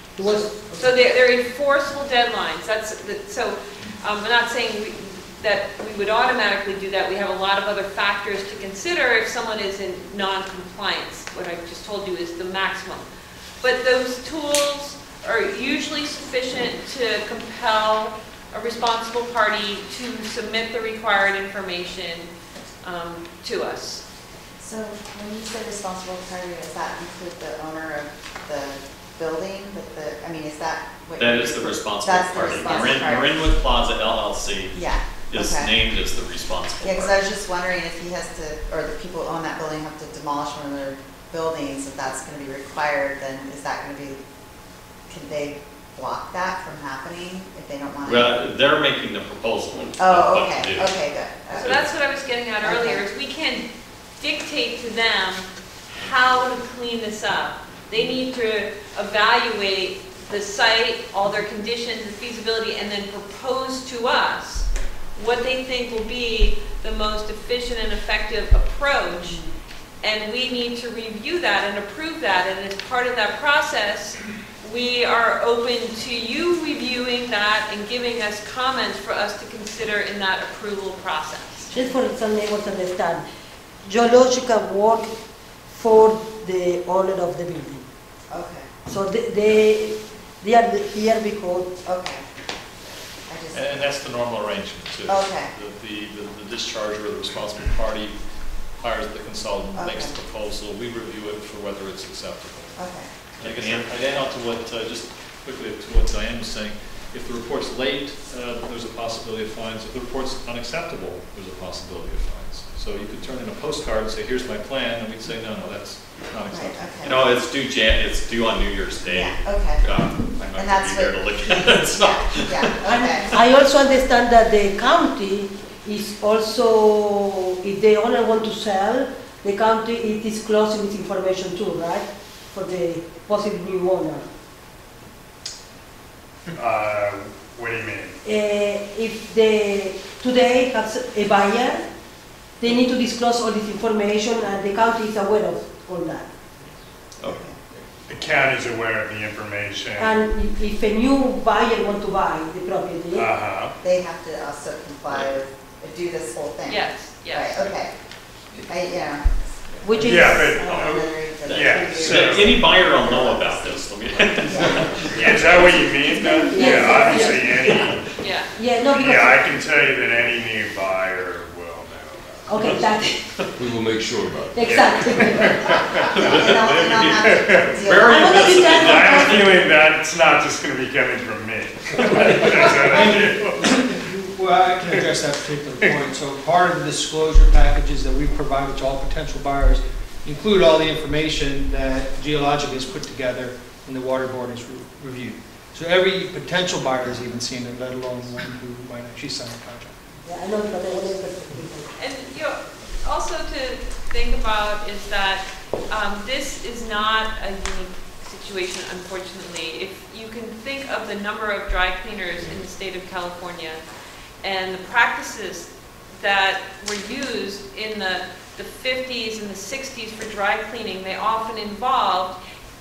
So they're, they're enforceable deadlines. That's the, so um, I'm not saying we, that we would automatically do that. We have a lot of other factors to consider if someone is in non-compliance. What I just told you is the maximum. But those tools are usually sufficient to compel a responsible party to submit the required information um, to us. So when you say responsible party, does that include the owner of the building with the, I mean, is that what? That you're- is the responsible That's the party. responsible Marin, party. Marinwood Plaza L L C Yeah, is okay. named as the responsible Yeah, because I party. was just wondering if he has to, or the people who own that building have to demolish one of their buildings, if that's gonna be required, then is that gonna be, can they block that from happening if they don't want it? Well, they're making the proposal of Oh, what to okay, do. okay, good. So that's what I was getting at earlier, Okay. is we can dictate to them how to clean this up. They need to evaluate the site, all their conditions, the feasibility, and then propose to us what they think will be the most efficient and effective approach. And we need to review that and approve that, and as part of that process, we are open to you reviewing that and giving us comments for us to consider in that approval process. Just for some neighbors to understand, geological work for the owner of the building. Okay, So they, they, they are here because, okay. I just, And that's the normal arrangement too. Okay. The, the, the discharger or the responsible party hires the consultant, makes the Okay. proposal, we review it for whether it's acceptable. okay. And I guess I'd add on to what, uh, just quickly to what Diane was saying, if the report's late, uh, there's a possibility of fines. If the report's unacceptable, there's a possibility of fines. So you could turn in a postcard and say, here's my plan, and we'd say, no, no, that's not Right, acceptable. okay. You know, it's due Jan, it's due on New Year's Day. Yeah, okay. Um, I'm And not that's gonna be there to what- look at it. It's not. Yeah, yeah, okay. I also understand that the county is also, if the owner want to sell, the county is disclosing this information too, right? For the possible new owner. Uh, what do you mean? Uh, if they today has a buyer, they need to disclose all this information and the county is aware of all that. Okay. county's aware of the information. And if- if a new buyer want to buy the property, Uh-huh. They have to also comply with, do this whole thing? Yes, yes. Right, okay. I, yeah. which is. Yeah, but- I don't know if it's Yeah, three so- years. Any buyer will know about this, let me. Is that what you mean, then? Yes, Yeah, obviously, yes. any, Yeah. Yeah, no, because. yeah, I can tell you that any new buyer will know. Okay, that's, We will make sure about it. exactly. And I'll- and I'll have to deal Very I want to be invested in careful. I have a feeling that's not just gonna be coming from me. Well, I can address that particular point. So part of the disclosure packages that we provide to all potential buyers include all the information that Geologic has put together and the Water Board has re- reviewed. So every potential buyer has even seen it, let alone one who might actually sign a contract. Yeah, I know, but I want to. And, you know, also to think about is that um, this is not a unique situation, unfortunately. If you can think of the number of dry cleaners in the state of California and the practices that were used in the, the fifties and the sixties for dry cleaning, they often involved,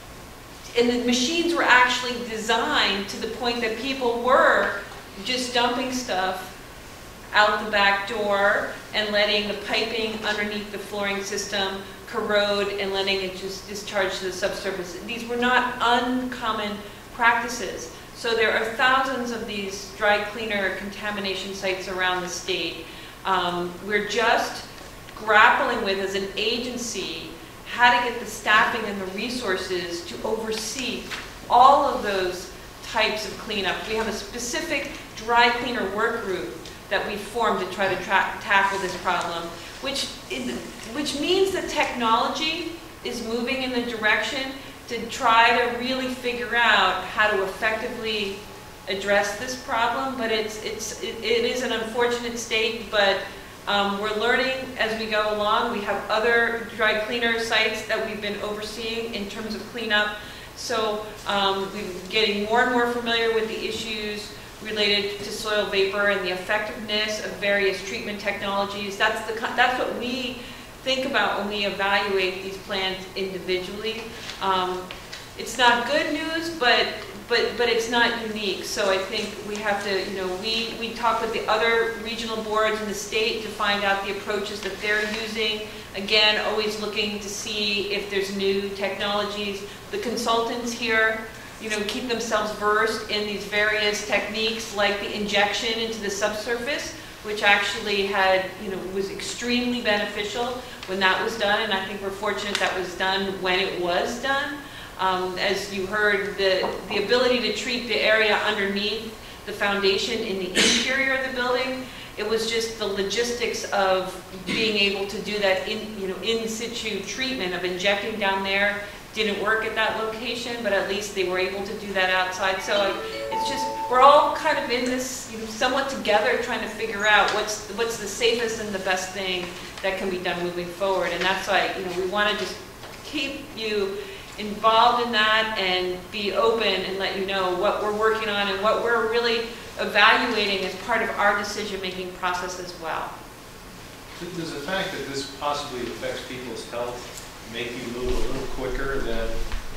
and the machines were actually designed to the point that people were just dumping stuff out the back door and letting the piping underneath the flooring system corrode and letting it just discharge to the subsurface. These were not uncommon practices. So there are thousands of these dry cleaner contamination sites around the state. Um, we're just grappling with, as an agency, how to get the staffing and the resources to oversee all of those types of cleanup. We have a specific dry cleaner work group that we formed to try to tra tackle this problem, which, is, which means that technology is moving in the direction to try to really figure out how to effectively address this problem. But it's, it's, it, it is an unfortunate state, but um, we're learning as we go along. We have other dry cleaner sites that we've been overseeing in terms of cleanup. So um, we're getting more and more familiar with the issues related to soil vapor and the effectiveness of various treatment technologies. That's, the, that's what we think about when we evaluate these plans individually. Um, it's not good news, but, but, but it's not unique. So I think we have to, you know, we, we talk with the other regional boards in the state to find out the approaches that they're using. Again, always looking to see if there's new technologies. The consultants here, you know, keep themselves versed in these various techniques like the injection into the subsurface, which actually had, you know, was extremely beneficial when that was done, and I think we're fortunate that was done when it was done. Um, as you heard, the, the ability to treat the area underneath the foundation in the interior of the building, it was just the logistics of being able to do that in, you know, in situ treatment of injecting down there. Didn't work at that location, but at least they were able to do that outside. So it's just, we're all kind of in this, you know, somewhat together trying to figure out what's, what's the safest and the best thing that can be done moving forward. And that's why, you know, we want to just keep you involved in that and be open and let you know what we're working on and what we're really evaluating as part of our decision-making process as well. Does the fact that this possibly affects people's health make you move a little quicker than,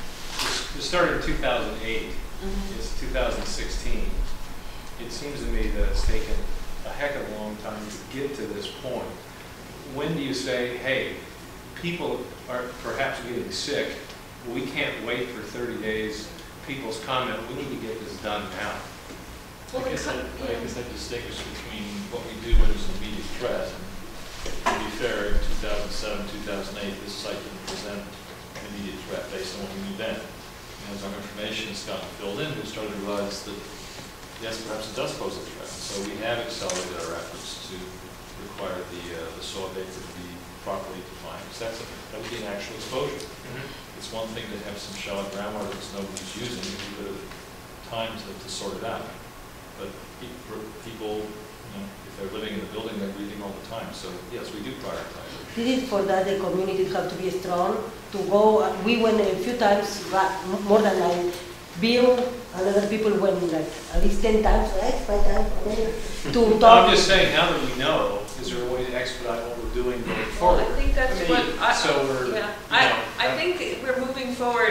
it started in two thousand eight, Mm-hmm. it's two thousand sixteen. It seems to me that it's taken a heck of a long time to get to this point. When do you say, hey, people are perhaps getting sick, we can't wait for thirty days, people's comment, we need to get this done now? Well, I guess the I, co- I yeah. guess I distinguish between what we do when there's an immediate threat. To be fair, in two thousand seven, two thousand eight, this site didn't present an immediate threat based on what we knew then. And as our information has gotten filled in, we started to realize that, yes, perhaps it does pose a threat. So we have accelerated our efforts to require the, uh, the soil vapor to be properly defined. Because that's a, that would be an actual exposure. Mm-hmm. It's one thing to have some shallow groundwater that nobody's using, a little bit of time to, to sort it out. But people, you know, if they're living in the building, they're breathing all the time. So yes, we do prioritize it. This is for that the community have to be strong to go. uh, We went a few times, ra- m- more than I. Bill and other people went like at least ten times, right? Five times, okay, to I'm talk. just saying, now that we know, is there a way to expedite what we're doing going Well, forward? I think that's I mean, what, I, so we're, yeah, you I, know, I think we're moving forward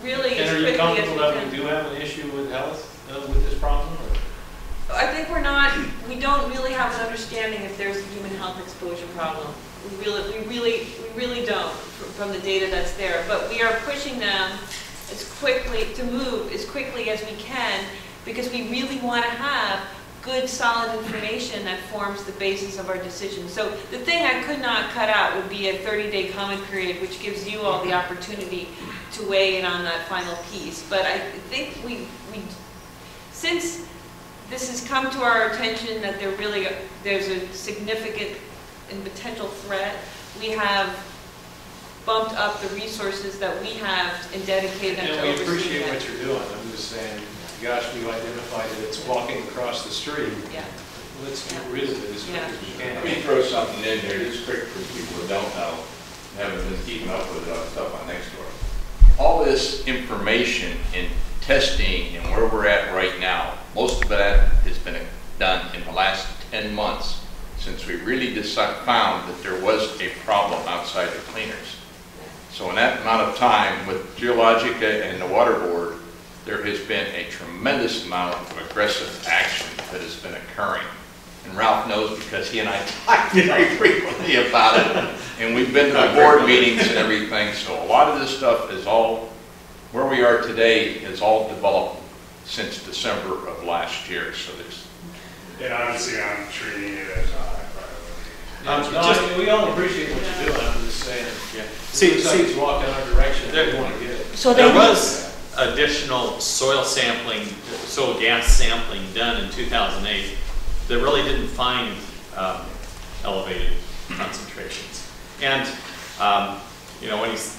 really And as are you quickly as comfortable we that can. we do have an issue with health, uh, with this problem? or- I think we're not, we don't really have an understanding if there's a human health exposure problem. We really, we really, we really don't fr- from the data that's there. But we are pushing them as quickly, to move as quickly as we can, because we really want to have good, solid information that forms the basis of our decision. So the thing I could not cut out would be a thirty-day comment period, which gives you all the opportunity to weigh in on that final piece. But I think we, we since this has come to our attention that there really, there's a significant and potential threat, we have bumped up the resources that we have and dedicated them to And we overseeing appreciate that. what you're doing. I'm just saying, gosh, we've identified that it's walking across the street. Yeah. Let's get rid of it as quick Yeah. as we Let can. me throw something in here that's quick for people who don't know, haven't been keeping up with it on stuff on Nextdoor. All this information and testing and where we're at right now, most of that has been done in the last ten months since we really decided, found that there was a problem outside the cleaners. So in that amount of time with Geologica and the Water Board, there has been a tremendous amount of aggressive action that has been occurring. And Ralph knows because he and I talk very frequently about it. And we've been to the board meetings and everything. So a lot of this stuff is all, where we are today is all developed since December of last year. So there's, And obviously, I'm treating it as a high priority. Um, no, I mean, we all appreciate what you're doing. I'm just saying, Yeah. see, See, looks like see, it's walking our direction. there- We want to get it. So there they was additional soil sampling, soil gas sampling done in two thousand eight that really didn't find um, elevated concentrations. And, um, you know, when he's,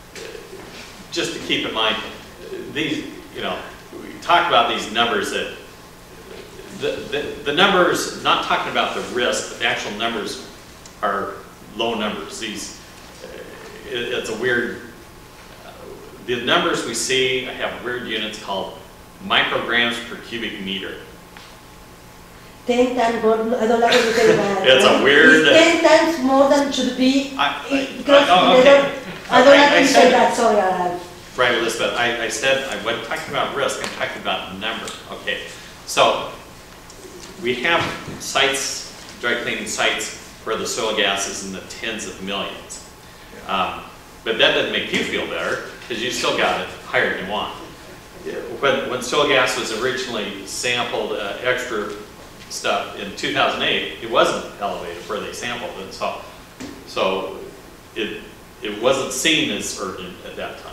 just to keep in mind, these, you know, we talk about these numbers that, the, the, the numbers, not talking about the risk, but the actual numbers are low numbers. These, it, it's a weird, the numbers we see have weird units called micrograms per cubic meter. ten times more, I don't like when you say that. It's a weird- It's ten times more than should be. I, It- I, because oh, they okay. don't- I don't I- like I when you said say it. that, sorry, Alan. Right, Elizabeth, I, I said, I wasn't talking about risk, I'm talking about number. Okay, so we have sites, dry cleaning sites, where the soil gas is in the tens of millions. Um, but that doesn't make you feel better, because you still got it higher than you want. When, when soil gas was originally sampled, uh, extra stuff in two thousand eight, it wasn't elevated where they sampled it, so, so it, it wasn't seen as urgent at that time.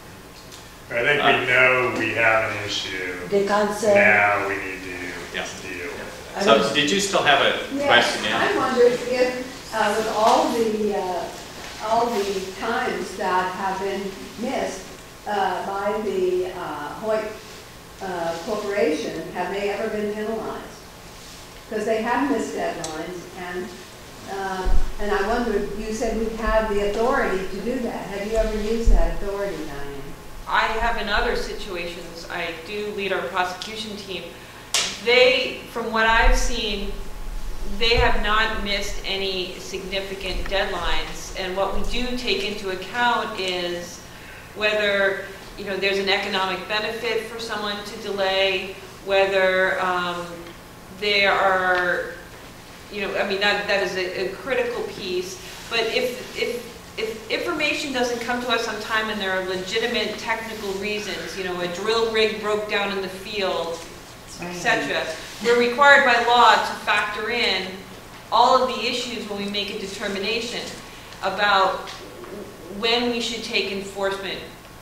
I think we know we have an issue. The cancer. Now we need to Yeah. deal. I So, don't- did you still have a question now? I wondered if, uh, with all the, uh, all the times that have been missed uh, by the uh, Hoyt uh, Corporation, have they ever been penalized? Because they have missed deadlines, and, uh, and I wondered, you said we have the authority to do that. Have you ever used that authority, Diane? I have in other situations, I do lead our prosecution team. They, from what I've seen, they have not missed any significant deadlines. And what we do take into account is whether, you know, there's an economic benefit for someone to delay, whether um, there are, you know, I mean, that, that is a, a critical piece. But if, if If information doesn't come to us on time and there are legitimate technical reasons, you know, a drill rig broke down in the field, et cetera, we're required by law to factor in all of the issues when we make a determination about when we should take enforcement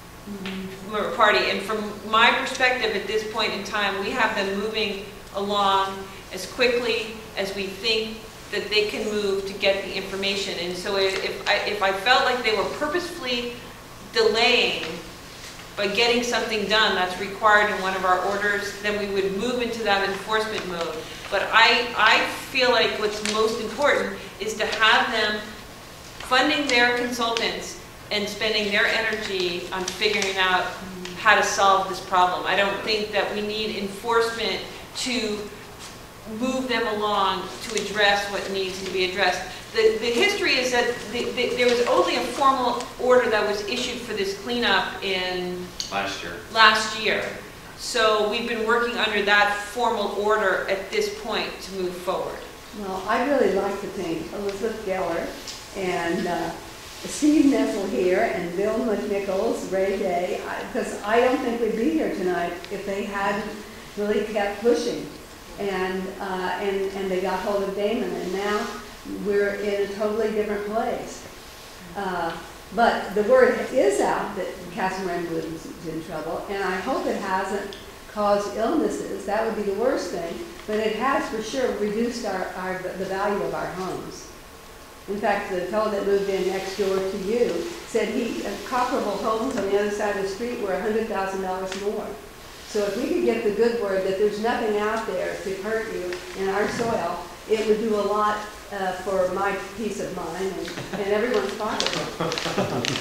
party. And from my perspective at this point in time, we have them moving along as quickly as we think that they can move to get the information. And so if I, if I felt like they were purposefully delaying by getting something done that's required in one of our orders, then we would move into that enforcement mode. But I, I feel like what's most important is to have them funding their consultants and spending their energy on figuring out how to solve this problem. I don't think that we need enforcement to move them along to address what needs to be addressed. the, the history is that the, the, there was only a formal order that was issued for this cleanup in Last year. last year. So we've been working under that formal order at this point to move forward. Well, I really like to thank Elizabeth Geller and uh, Steve Nessel here and Bill McNichols, Ray Day, because I, I don't think we'd be here tonight if they hadn't really kept pushing. And, uh, and, and they got hold of Damon, and now we're in a totally different place. Uh, but the word is out that Casa Ranwood is in trouble, and I hope it hasn't caused illnesses. That would be the worst thing. But it has for sure reduced our, our, the value of our homes. In fact, the fellow that moved in next door to you said he, uh, comparable homes on the other side of the street were one hundred thousand dollars more. So if we could get the good word that there's nothing out there to hurt you in our soil, it would do a lot uh, for my peace of mind and, and everyone's pocket.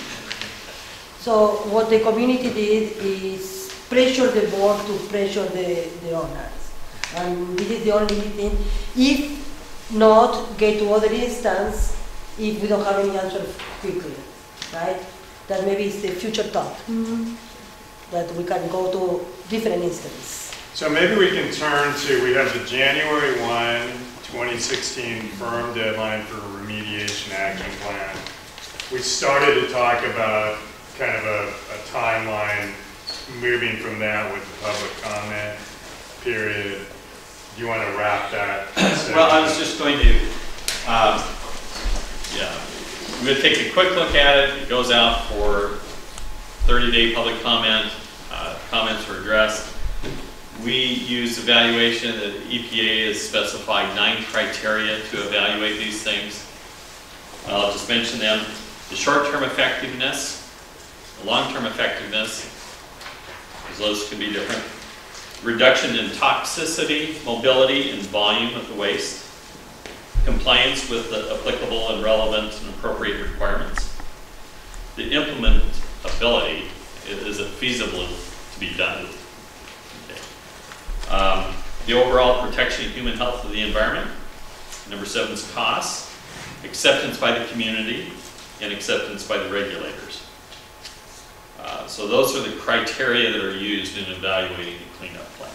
So what the community did is pressure the board to pressure the, the owners. And this is the only thing. If not, get to other instance if we don't have any answer quickly, right? That maybe it's the future thought, mm-hmm. that we can go to different instances. So maybe we can turn to, we have the January first, twenty sixteen firm deadline for a remediation action plan. We started to talk about kind of a, a timeline moving from that with the public comment period. Do you want to wrap that? Well, I was just going to, um, yeah, I'm going to take a quick look at it. It goes out for thirty day public comment. Uh, comments were addressed. We use evaluation. The E P A has specified nine criteria to evaluate these things. I'll just mention them. The short-term effectiveness, the long-term effectiveness, because those can be different. Reduction in toxicity, mobility, and volume of the waste. Compliance with the applicable and relevant and appropriate requirements. The implementability, is it feasible to be done? Okay. Um, the overall protection of human health of the environment. Number seven is costs. Acceptance by the community and acceptance by the regulators. Uh, so those are the criteria that are used in evaluating the cleanup plan.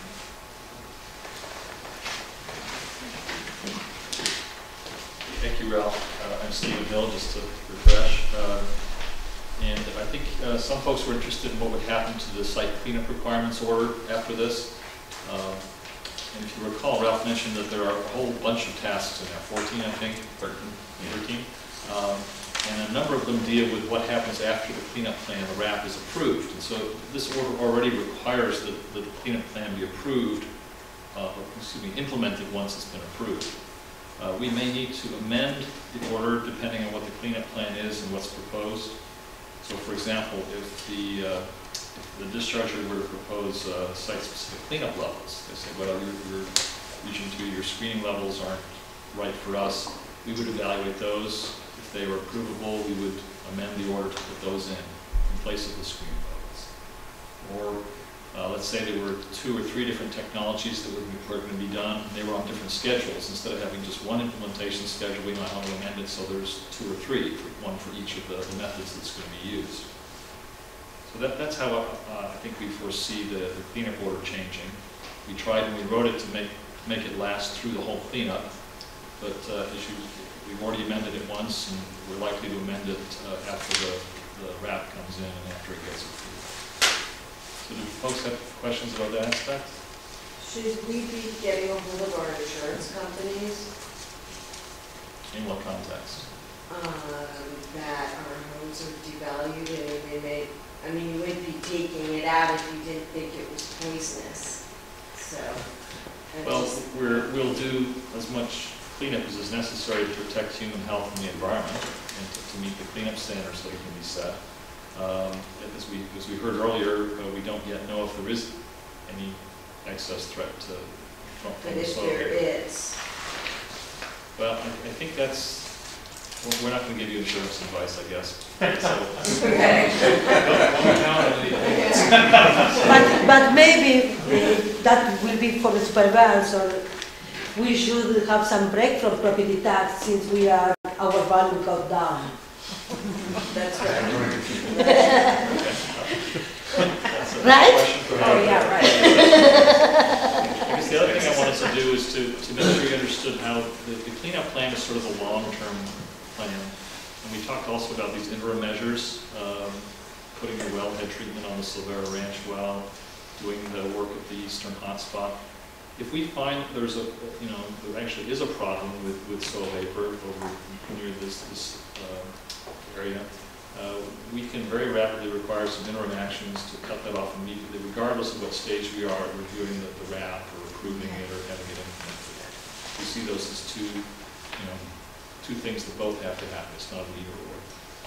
Thank you, Ralph. Uh, I'm Stephen Hill, just to refresh. Uh, and I think uh, some folks were interested in what would happen to the site cleanup requirements order after this. Uh, and if you recall, Ralph mentioned that there are a whole bunch of tasks in there, fourteen, I think, thirteen. Um, and a number of them deal with what happens after the cleanup plan, the R A P, is approved. And so this order already requires that, that the cleanup plan be approved, uh, or, excuse me, implemented once it's been approved. Uh, we may need to amend the order depending on what the cleanup plan is and what's proposed. So for example, if the, uh, if the discharger were to propose uh, site-specific cleanup levels, they say, well, your, your region two, your screening levels aren't right for us, we would evaluate those. If they were approvable, we would amend the order to put those in, in place of the screening levels. Or uh, let's say there were two or three different technologies that were going to be done, and they were on different schedules. Instead of having just one implementation schedule, we might want to amend it so there's two or three, for, one for each of the, the methods that's going to be used. So that, that's how uh, I think we foresee the, the cleanup order changing. We tried when we wrote it to make, make it last through the whole cleanup, but uh, as you, we've already amended it once, and we're likely to amend it uh, after the, the R A P comes in and after it gets approved. So do folks have questions about that aspect? Should we be getting a hold of our insurance companies? In what context? Um, that our homes are devalued and they may, I mean, you wouldn't be taking it out if you didn't think it was poisonous, so. I Well, just- we're, we'll do as much cleanup as is necessary to protect human health and the environment and to, to meet the cleanup standards that can be set. Um, as we as we heard earlier, uh, we don't yet know if there is any excess threat to from, from But the if soil. there is, Well, I, I think that's, well, we're not going to give you insurance advice, I guess. So, okay. but, but maybe uh, that will be for the supervisor. we should have some break from property tax since we are, our value got down. That's right. Right? Oh, yeah, right. I guess the other thing I wanted to do is to, to make sure you understood how the, the cleanup plan is sort of a long-term plan. And we talked also about these interim measures, um, putting the wellhead treatment on the Silvera Ranch well, doing the work at the eastern hotspot. If we find there's a, you know, there actually is a problem with, with soil vapor over near this, this uh, area, uh, we can very rapidly require some interim actions to cut that off immediately, regardless of what stage we are reviewing the, the R A P or approving it or having it implemented. We see those as two, you know, two things that both have to happen. It's not an either or.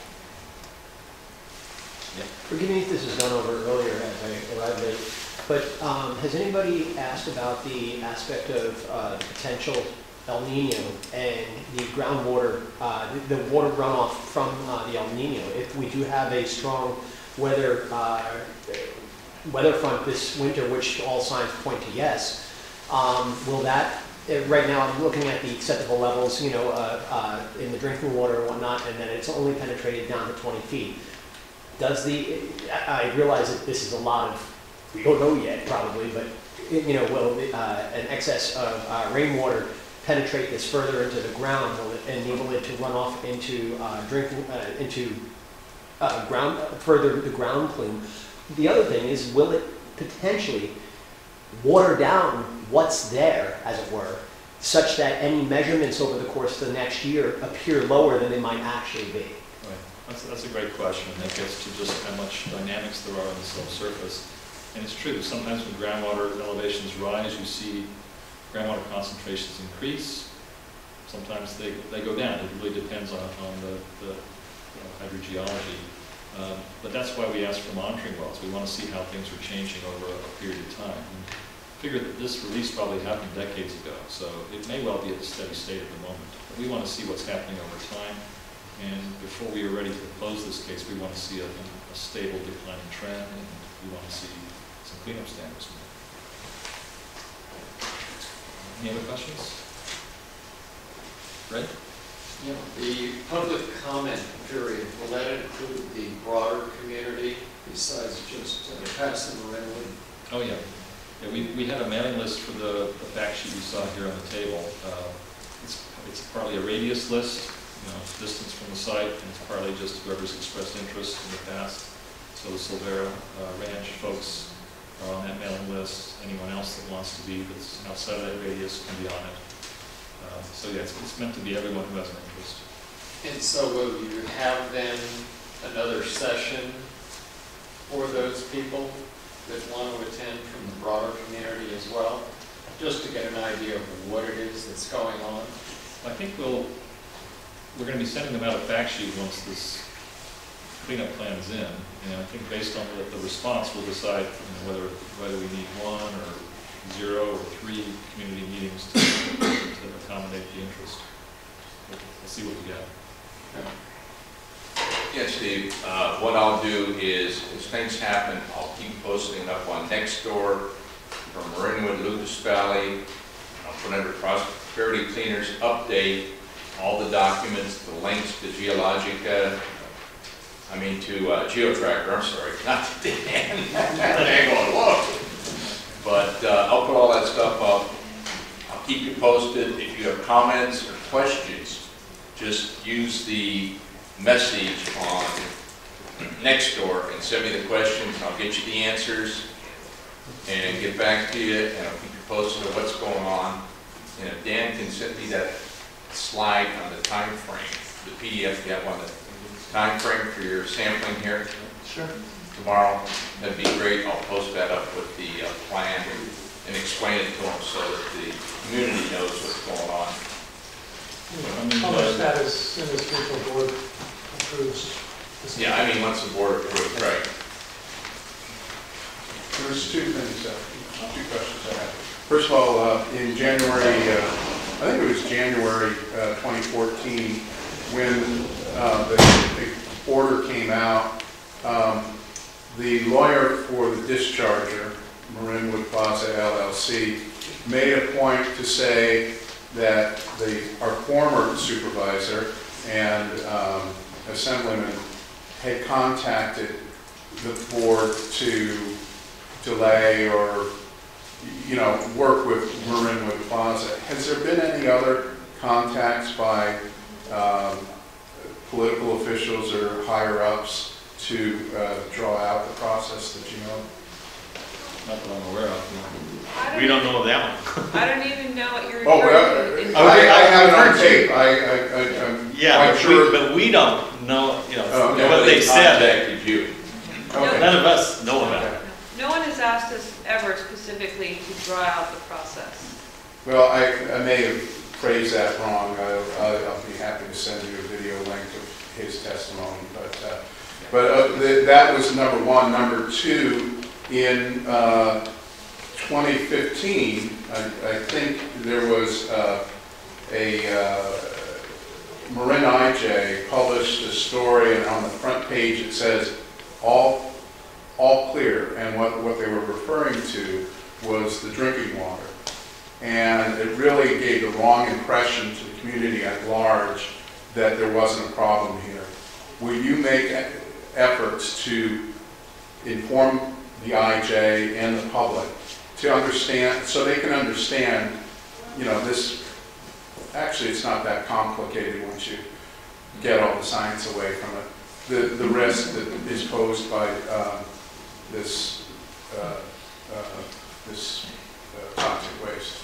Yeah. Forgive me if this was gone over earlier as I arrived late, but um, has anybody asked about the aspect of uh, potential El Nino and the groundwater, uh, the, the water runoff from uh, the El Nino? If we do have a strong weather uh, weather front this winter, which all signs point to yes, um, will that? Uh, right now, I'm looking at the acceptable levels, you know, uh, uh, in the drinking water and whatnot, and then it's only penetrated down to twenty feet. Does the, I realize that this is a lot of, we don't know yet probably, but, you know, will uh, an excess of uh, rainwater penetrate this further into the ground? Will it enable it to run off into uh, drinking, uh, into uh, ground, further the ground plume? The other thing is, will it potentially water down what's there, as it were, such that any measurements over the course of the next year appear lower than they might actually be? Right. That's, that's a great question, and that gets to just how much dynamics there are on the subsurface. And it's true that sometimes when groundwater elevations rise, you see groundwater concentrations increase. Sometimes they, they go down. It really depends on, on the, the you know, hydrogeology. Um, but that's why we ask for monitoring wells. We want to see how things are changing over a, a period of time. And figure that this release probably happened decades ago, so it may well be at a steady state at the moment. But we want to see what's happening over time. And before we are ready to close this case, we want to see a, a stable declining trend, and we want to see some cleanup standards. Any other questions? Right? Yeah, the public comment period, will that include the broader community besides just uh, Pasadena Marinwood? Oh, yeah. Yeah, we, we had a mailing list for the, the fact sheet you saw here on the table. Uh, it's, it's partly a radius list, you know, distance from the site, and it's partly just whoever's expressed interest in the past. So the Silvera uh, Ranch folks are on that mailing list. Anyone else that wants to be that's outside of that radius can be on it. Uh, so yeah, it's, it's meant to be everyone who has an interest. And so will you have then another session for those people that want to attend from the broader community as well, just to get an idea of what it is that's going on? I think we'll, we're going to be sending them out a fact sheet once this cleanup plan is in, and I think based on the, the response, we'll decide, you know, whether whether we need one or zero or three community meetings to, to accommodate the interest. We'll, we'll see what we get. Yeah. Yes, Steve. Uh, what I'll do is, as things happen, I'll keep posting up on Nextdoor, from Marinwood, Lucas Valley. I'll put under Prosperity Cleaners update all the documents, the links to Geologica, I mean to uh, GeoTracker, I'm sorry, not to Dan. Dan going, whoa. But uh, I'll put all that stuff up. I'll keep you posted. If you have comments or questions, just use the message on Nextdoor and send me the questions. I'll get you the answers and get back to you, and I'll keep you posted on what's going on. And if Dan can send me that slide on the time frame, the P D F you have on the time frame for your sampling here. Sure. Tomorrow, that'd be great. I'll post that up with the uh, plan and, and explain it to them so that the community knows what's going on. How much that is, soon as the board approves? Yeah, I mean, once the board approves, right. There's two things, uh, two questions I have. First of all, uh, in January, uh, I think it was January uh, twenty fourteen, when uh, the, the order came out, um, the lawyer for the discharger, Marinwood Plaza L L C, made a point to say that the, our former supervisor and um, assemblyman had contacted the board to delay or, you know, work with Marinwood Plaza. Has there been any other contacts by um, political officials or higher ups to uh, draw out the process that you know? Not that I'm aware of. I don't We don't know that one. I don't even know what you're Oh, referring to. well, I, I have it on tape. I, I, I, I'm Yeah, quite but sure. we, but we don't know, you know, Oh, okay. what they said. Contacted you. Okay. None of us know about it. No one has asked us ever specifically to draw out the process. Well, I, I may have phrased that wrong. I'll, I'll I'll be happy to send you a video link of his testimony. But, uh, but uh, the, that was number one. Number two, in uh, twenty fifteen, I, I think there was uh, a uh, Marin I J published a story, and on the front page it says, all all clear, and what, what they were referring to was the drinking water. And it really gave the wrong impression to the community at large that there wasn't a problem here. Will you make e- efforts to inform the I J and the public to understand, so they can understand, you know, this, actually it's not that complicated once you get all the science away from it. The, the risk that is posed by um, this uh, uh, this uh, toxic waste.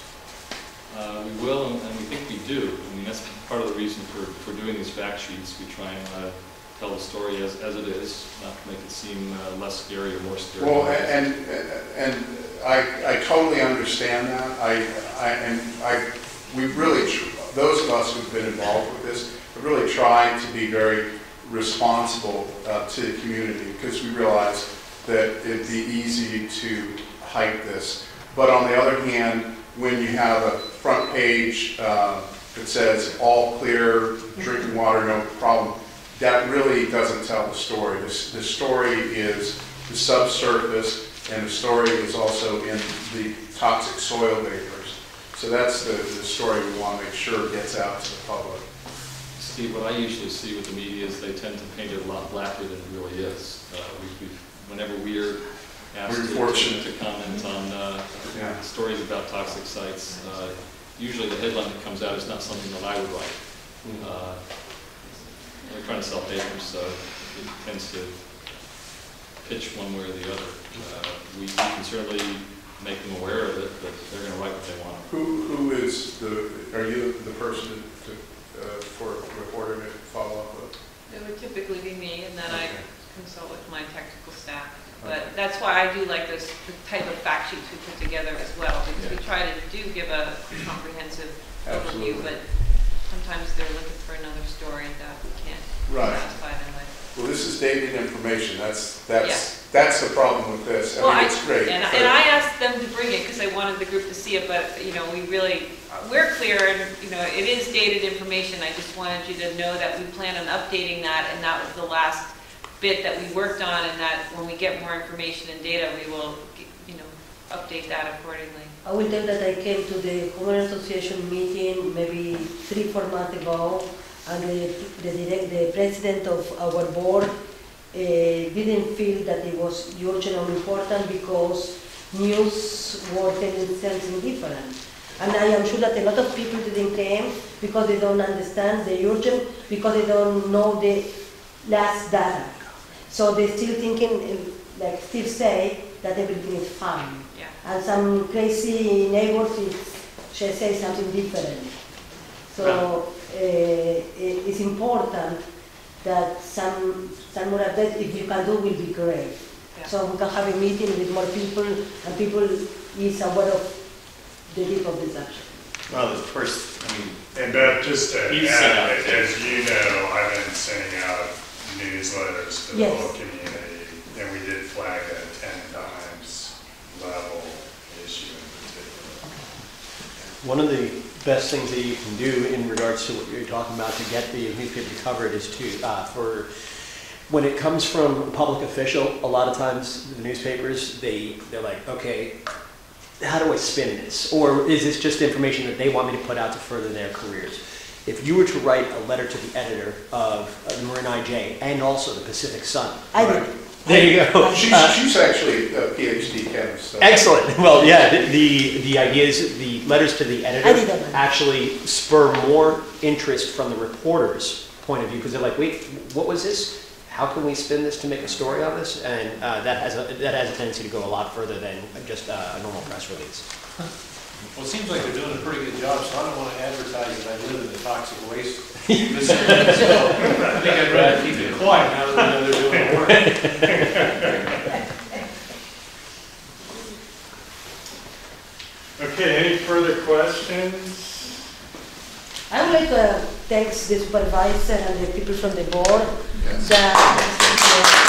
Uh, we will, and, and we think we do. I mean, that's part of the reason for, for doing these fact sheets. We try and uh, tell the story as, as it is, not to make it seem uh, less scary or more scary. Well, and and I I totally understand that. I I and I we really tr- those of us who've been involved with this have really tried to be very responsible uh, to the community, because we realize that it'd be easy to hype this. But on the other hand, when you have a front page uh, that says all clear, drinking water, no problem, that really doesn't tell the story. This, the story is the subsurface, and the story is also in the toxic soil vapors. So that's the, the story we want to make sure gets out to the public. Steve, what I usually see with the media is they tend to paint it a lot blacker than it really is. Uh, we, we've, whenever we're asked We're to, fortunate. to comment on uh, Yeah. stories about toxic sites, uh, usually the headline that comes out is not something that I would write. Uh, we're trying to sell papers, so it tends to pitch one way or the other. Uh, we, we can certainly make them aware of it, but they're going to write what they want. Who who is the? Are you the person to, uh, for a reporter to follow up with? It would typically be me, and then I Okay. consult with my technical staff. Okay. But that's why I do like this, the type of fact sheets we put together as well, because we Yeah. try to do give a comprehensive overview, Absolutely. but sometimes they're looking for another story that we can't Right. satisfy them with. Well, this is dated information. That's that's that's the problem with this. I Well, mean, I- it's great. And, but- and I asked them to bring it because I wanted the group to see it, but, you know, we really, we're clear, and, you know, it is dated information. I just wanted you to know that we plan on updating that, and that was the last bit that we worked on, and that when we get more information and data, we will, you know, update that accordingly. I will tell that I came to the Homeowner Association meeting maybe three, four months ago, and the, the, direct, the president of our board uh, didn't feel that it was urgent or important because news were telling something different. And I am sure that a lot of people didn't came because they don't understand the urgent, because they don't know the last data. So they're still thinking, like Steve say, that everything is fine. Yeah. And some crazy neighbors is, should say something different. So uh, it, it's important that some some more updates, if you can do, will be great. Yeah. So we can have a meeting with more people, and people is aware of the deep of this action. Well, the first, I mean, And Beth, just to You sent out add, as you know, I've been sending out newsletters to the Yes. whole community, and we did flag a ten times level issue in particular. One of the best things that you can do in regards to what you're talking about to get the newspaper covered is to, uh, for, when it comes from a public official, a lot of times the newspapers, they, they're like, okay, how do I spin this? Or is this just information that they want me to put out to further their careers? If you were to write a letter to the editor of uh, the Marin I J and also the Pacific Sun. I did. There you go. She's, Uh, she's actually a PhD chemist. So. Excellent. Well, yeah, the, the, the idea is the letters to the I did editor that. actually spur more interest from the reporter's point of view, because they're like, wait, what was this? How can we spin this to make a story on this? And uh, that, has a, that has a tendency to go a lot further than just uh, a normal press release. Well, it seems like they're doing a pretty good job, so I don't want to advertise that I live in the toxic waste vicinity. So I think I'd rather keep it quiet now that we know they're doing the work. Okay, any further questions? I would like to thank the supervisor and the people from the board that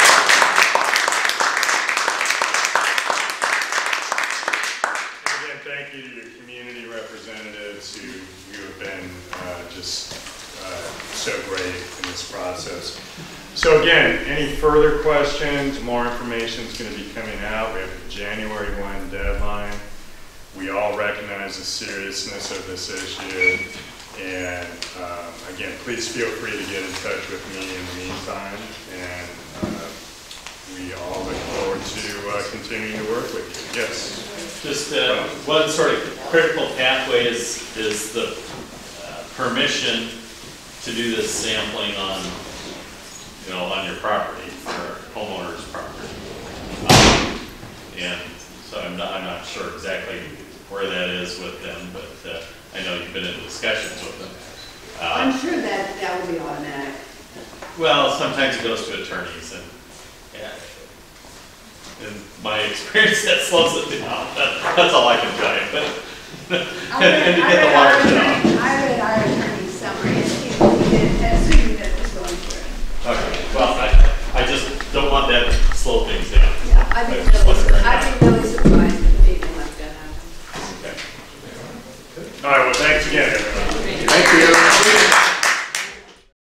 Again, thank you to your community representatives who, who have been uh, just uh, so great in this process. So again, any further questions, more information is going to be coming out. We have the January first deadline. We all recognize the seriousness of this issue. And um, again, please feel free to get in touch with me in the meantime. And uh, we all look forward to uh, continuing to work with you. Yes? Just uh, one sort of critical pathway is, is the uh, permission to do this sampling on, you know, on your property, for homeowner's property. Um, and so I'm not, I'm not sure exactly where that is with them, but uh, I know you've been in discussions with them. Uh, I'm sure that that will be automatic. Well, sometimes it goes to attorneys, and yeah, in my experience, that slows it down. That, that's all I can tell you. But I and, read, and to I get the read water our down. attorney- I read our attorney's summary, and he, he did, assuming that it was going through. Okay. Well, I, I just don't want that to slow things down. Yeah, I think just that want was, to bring it I up. think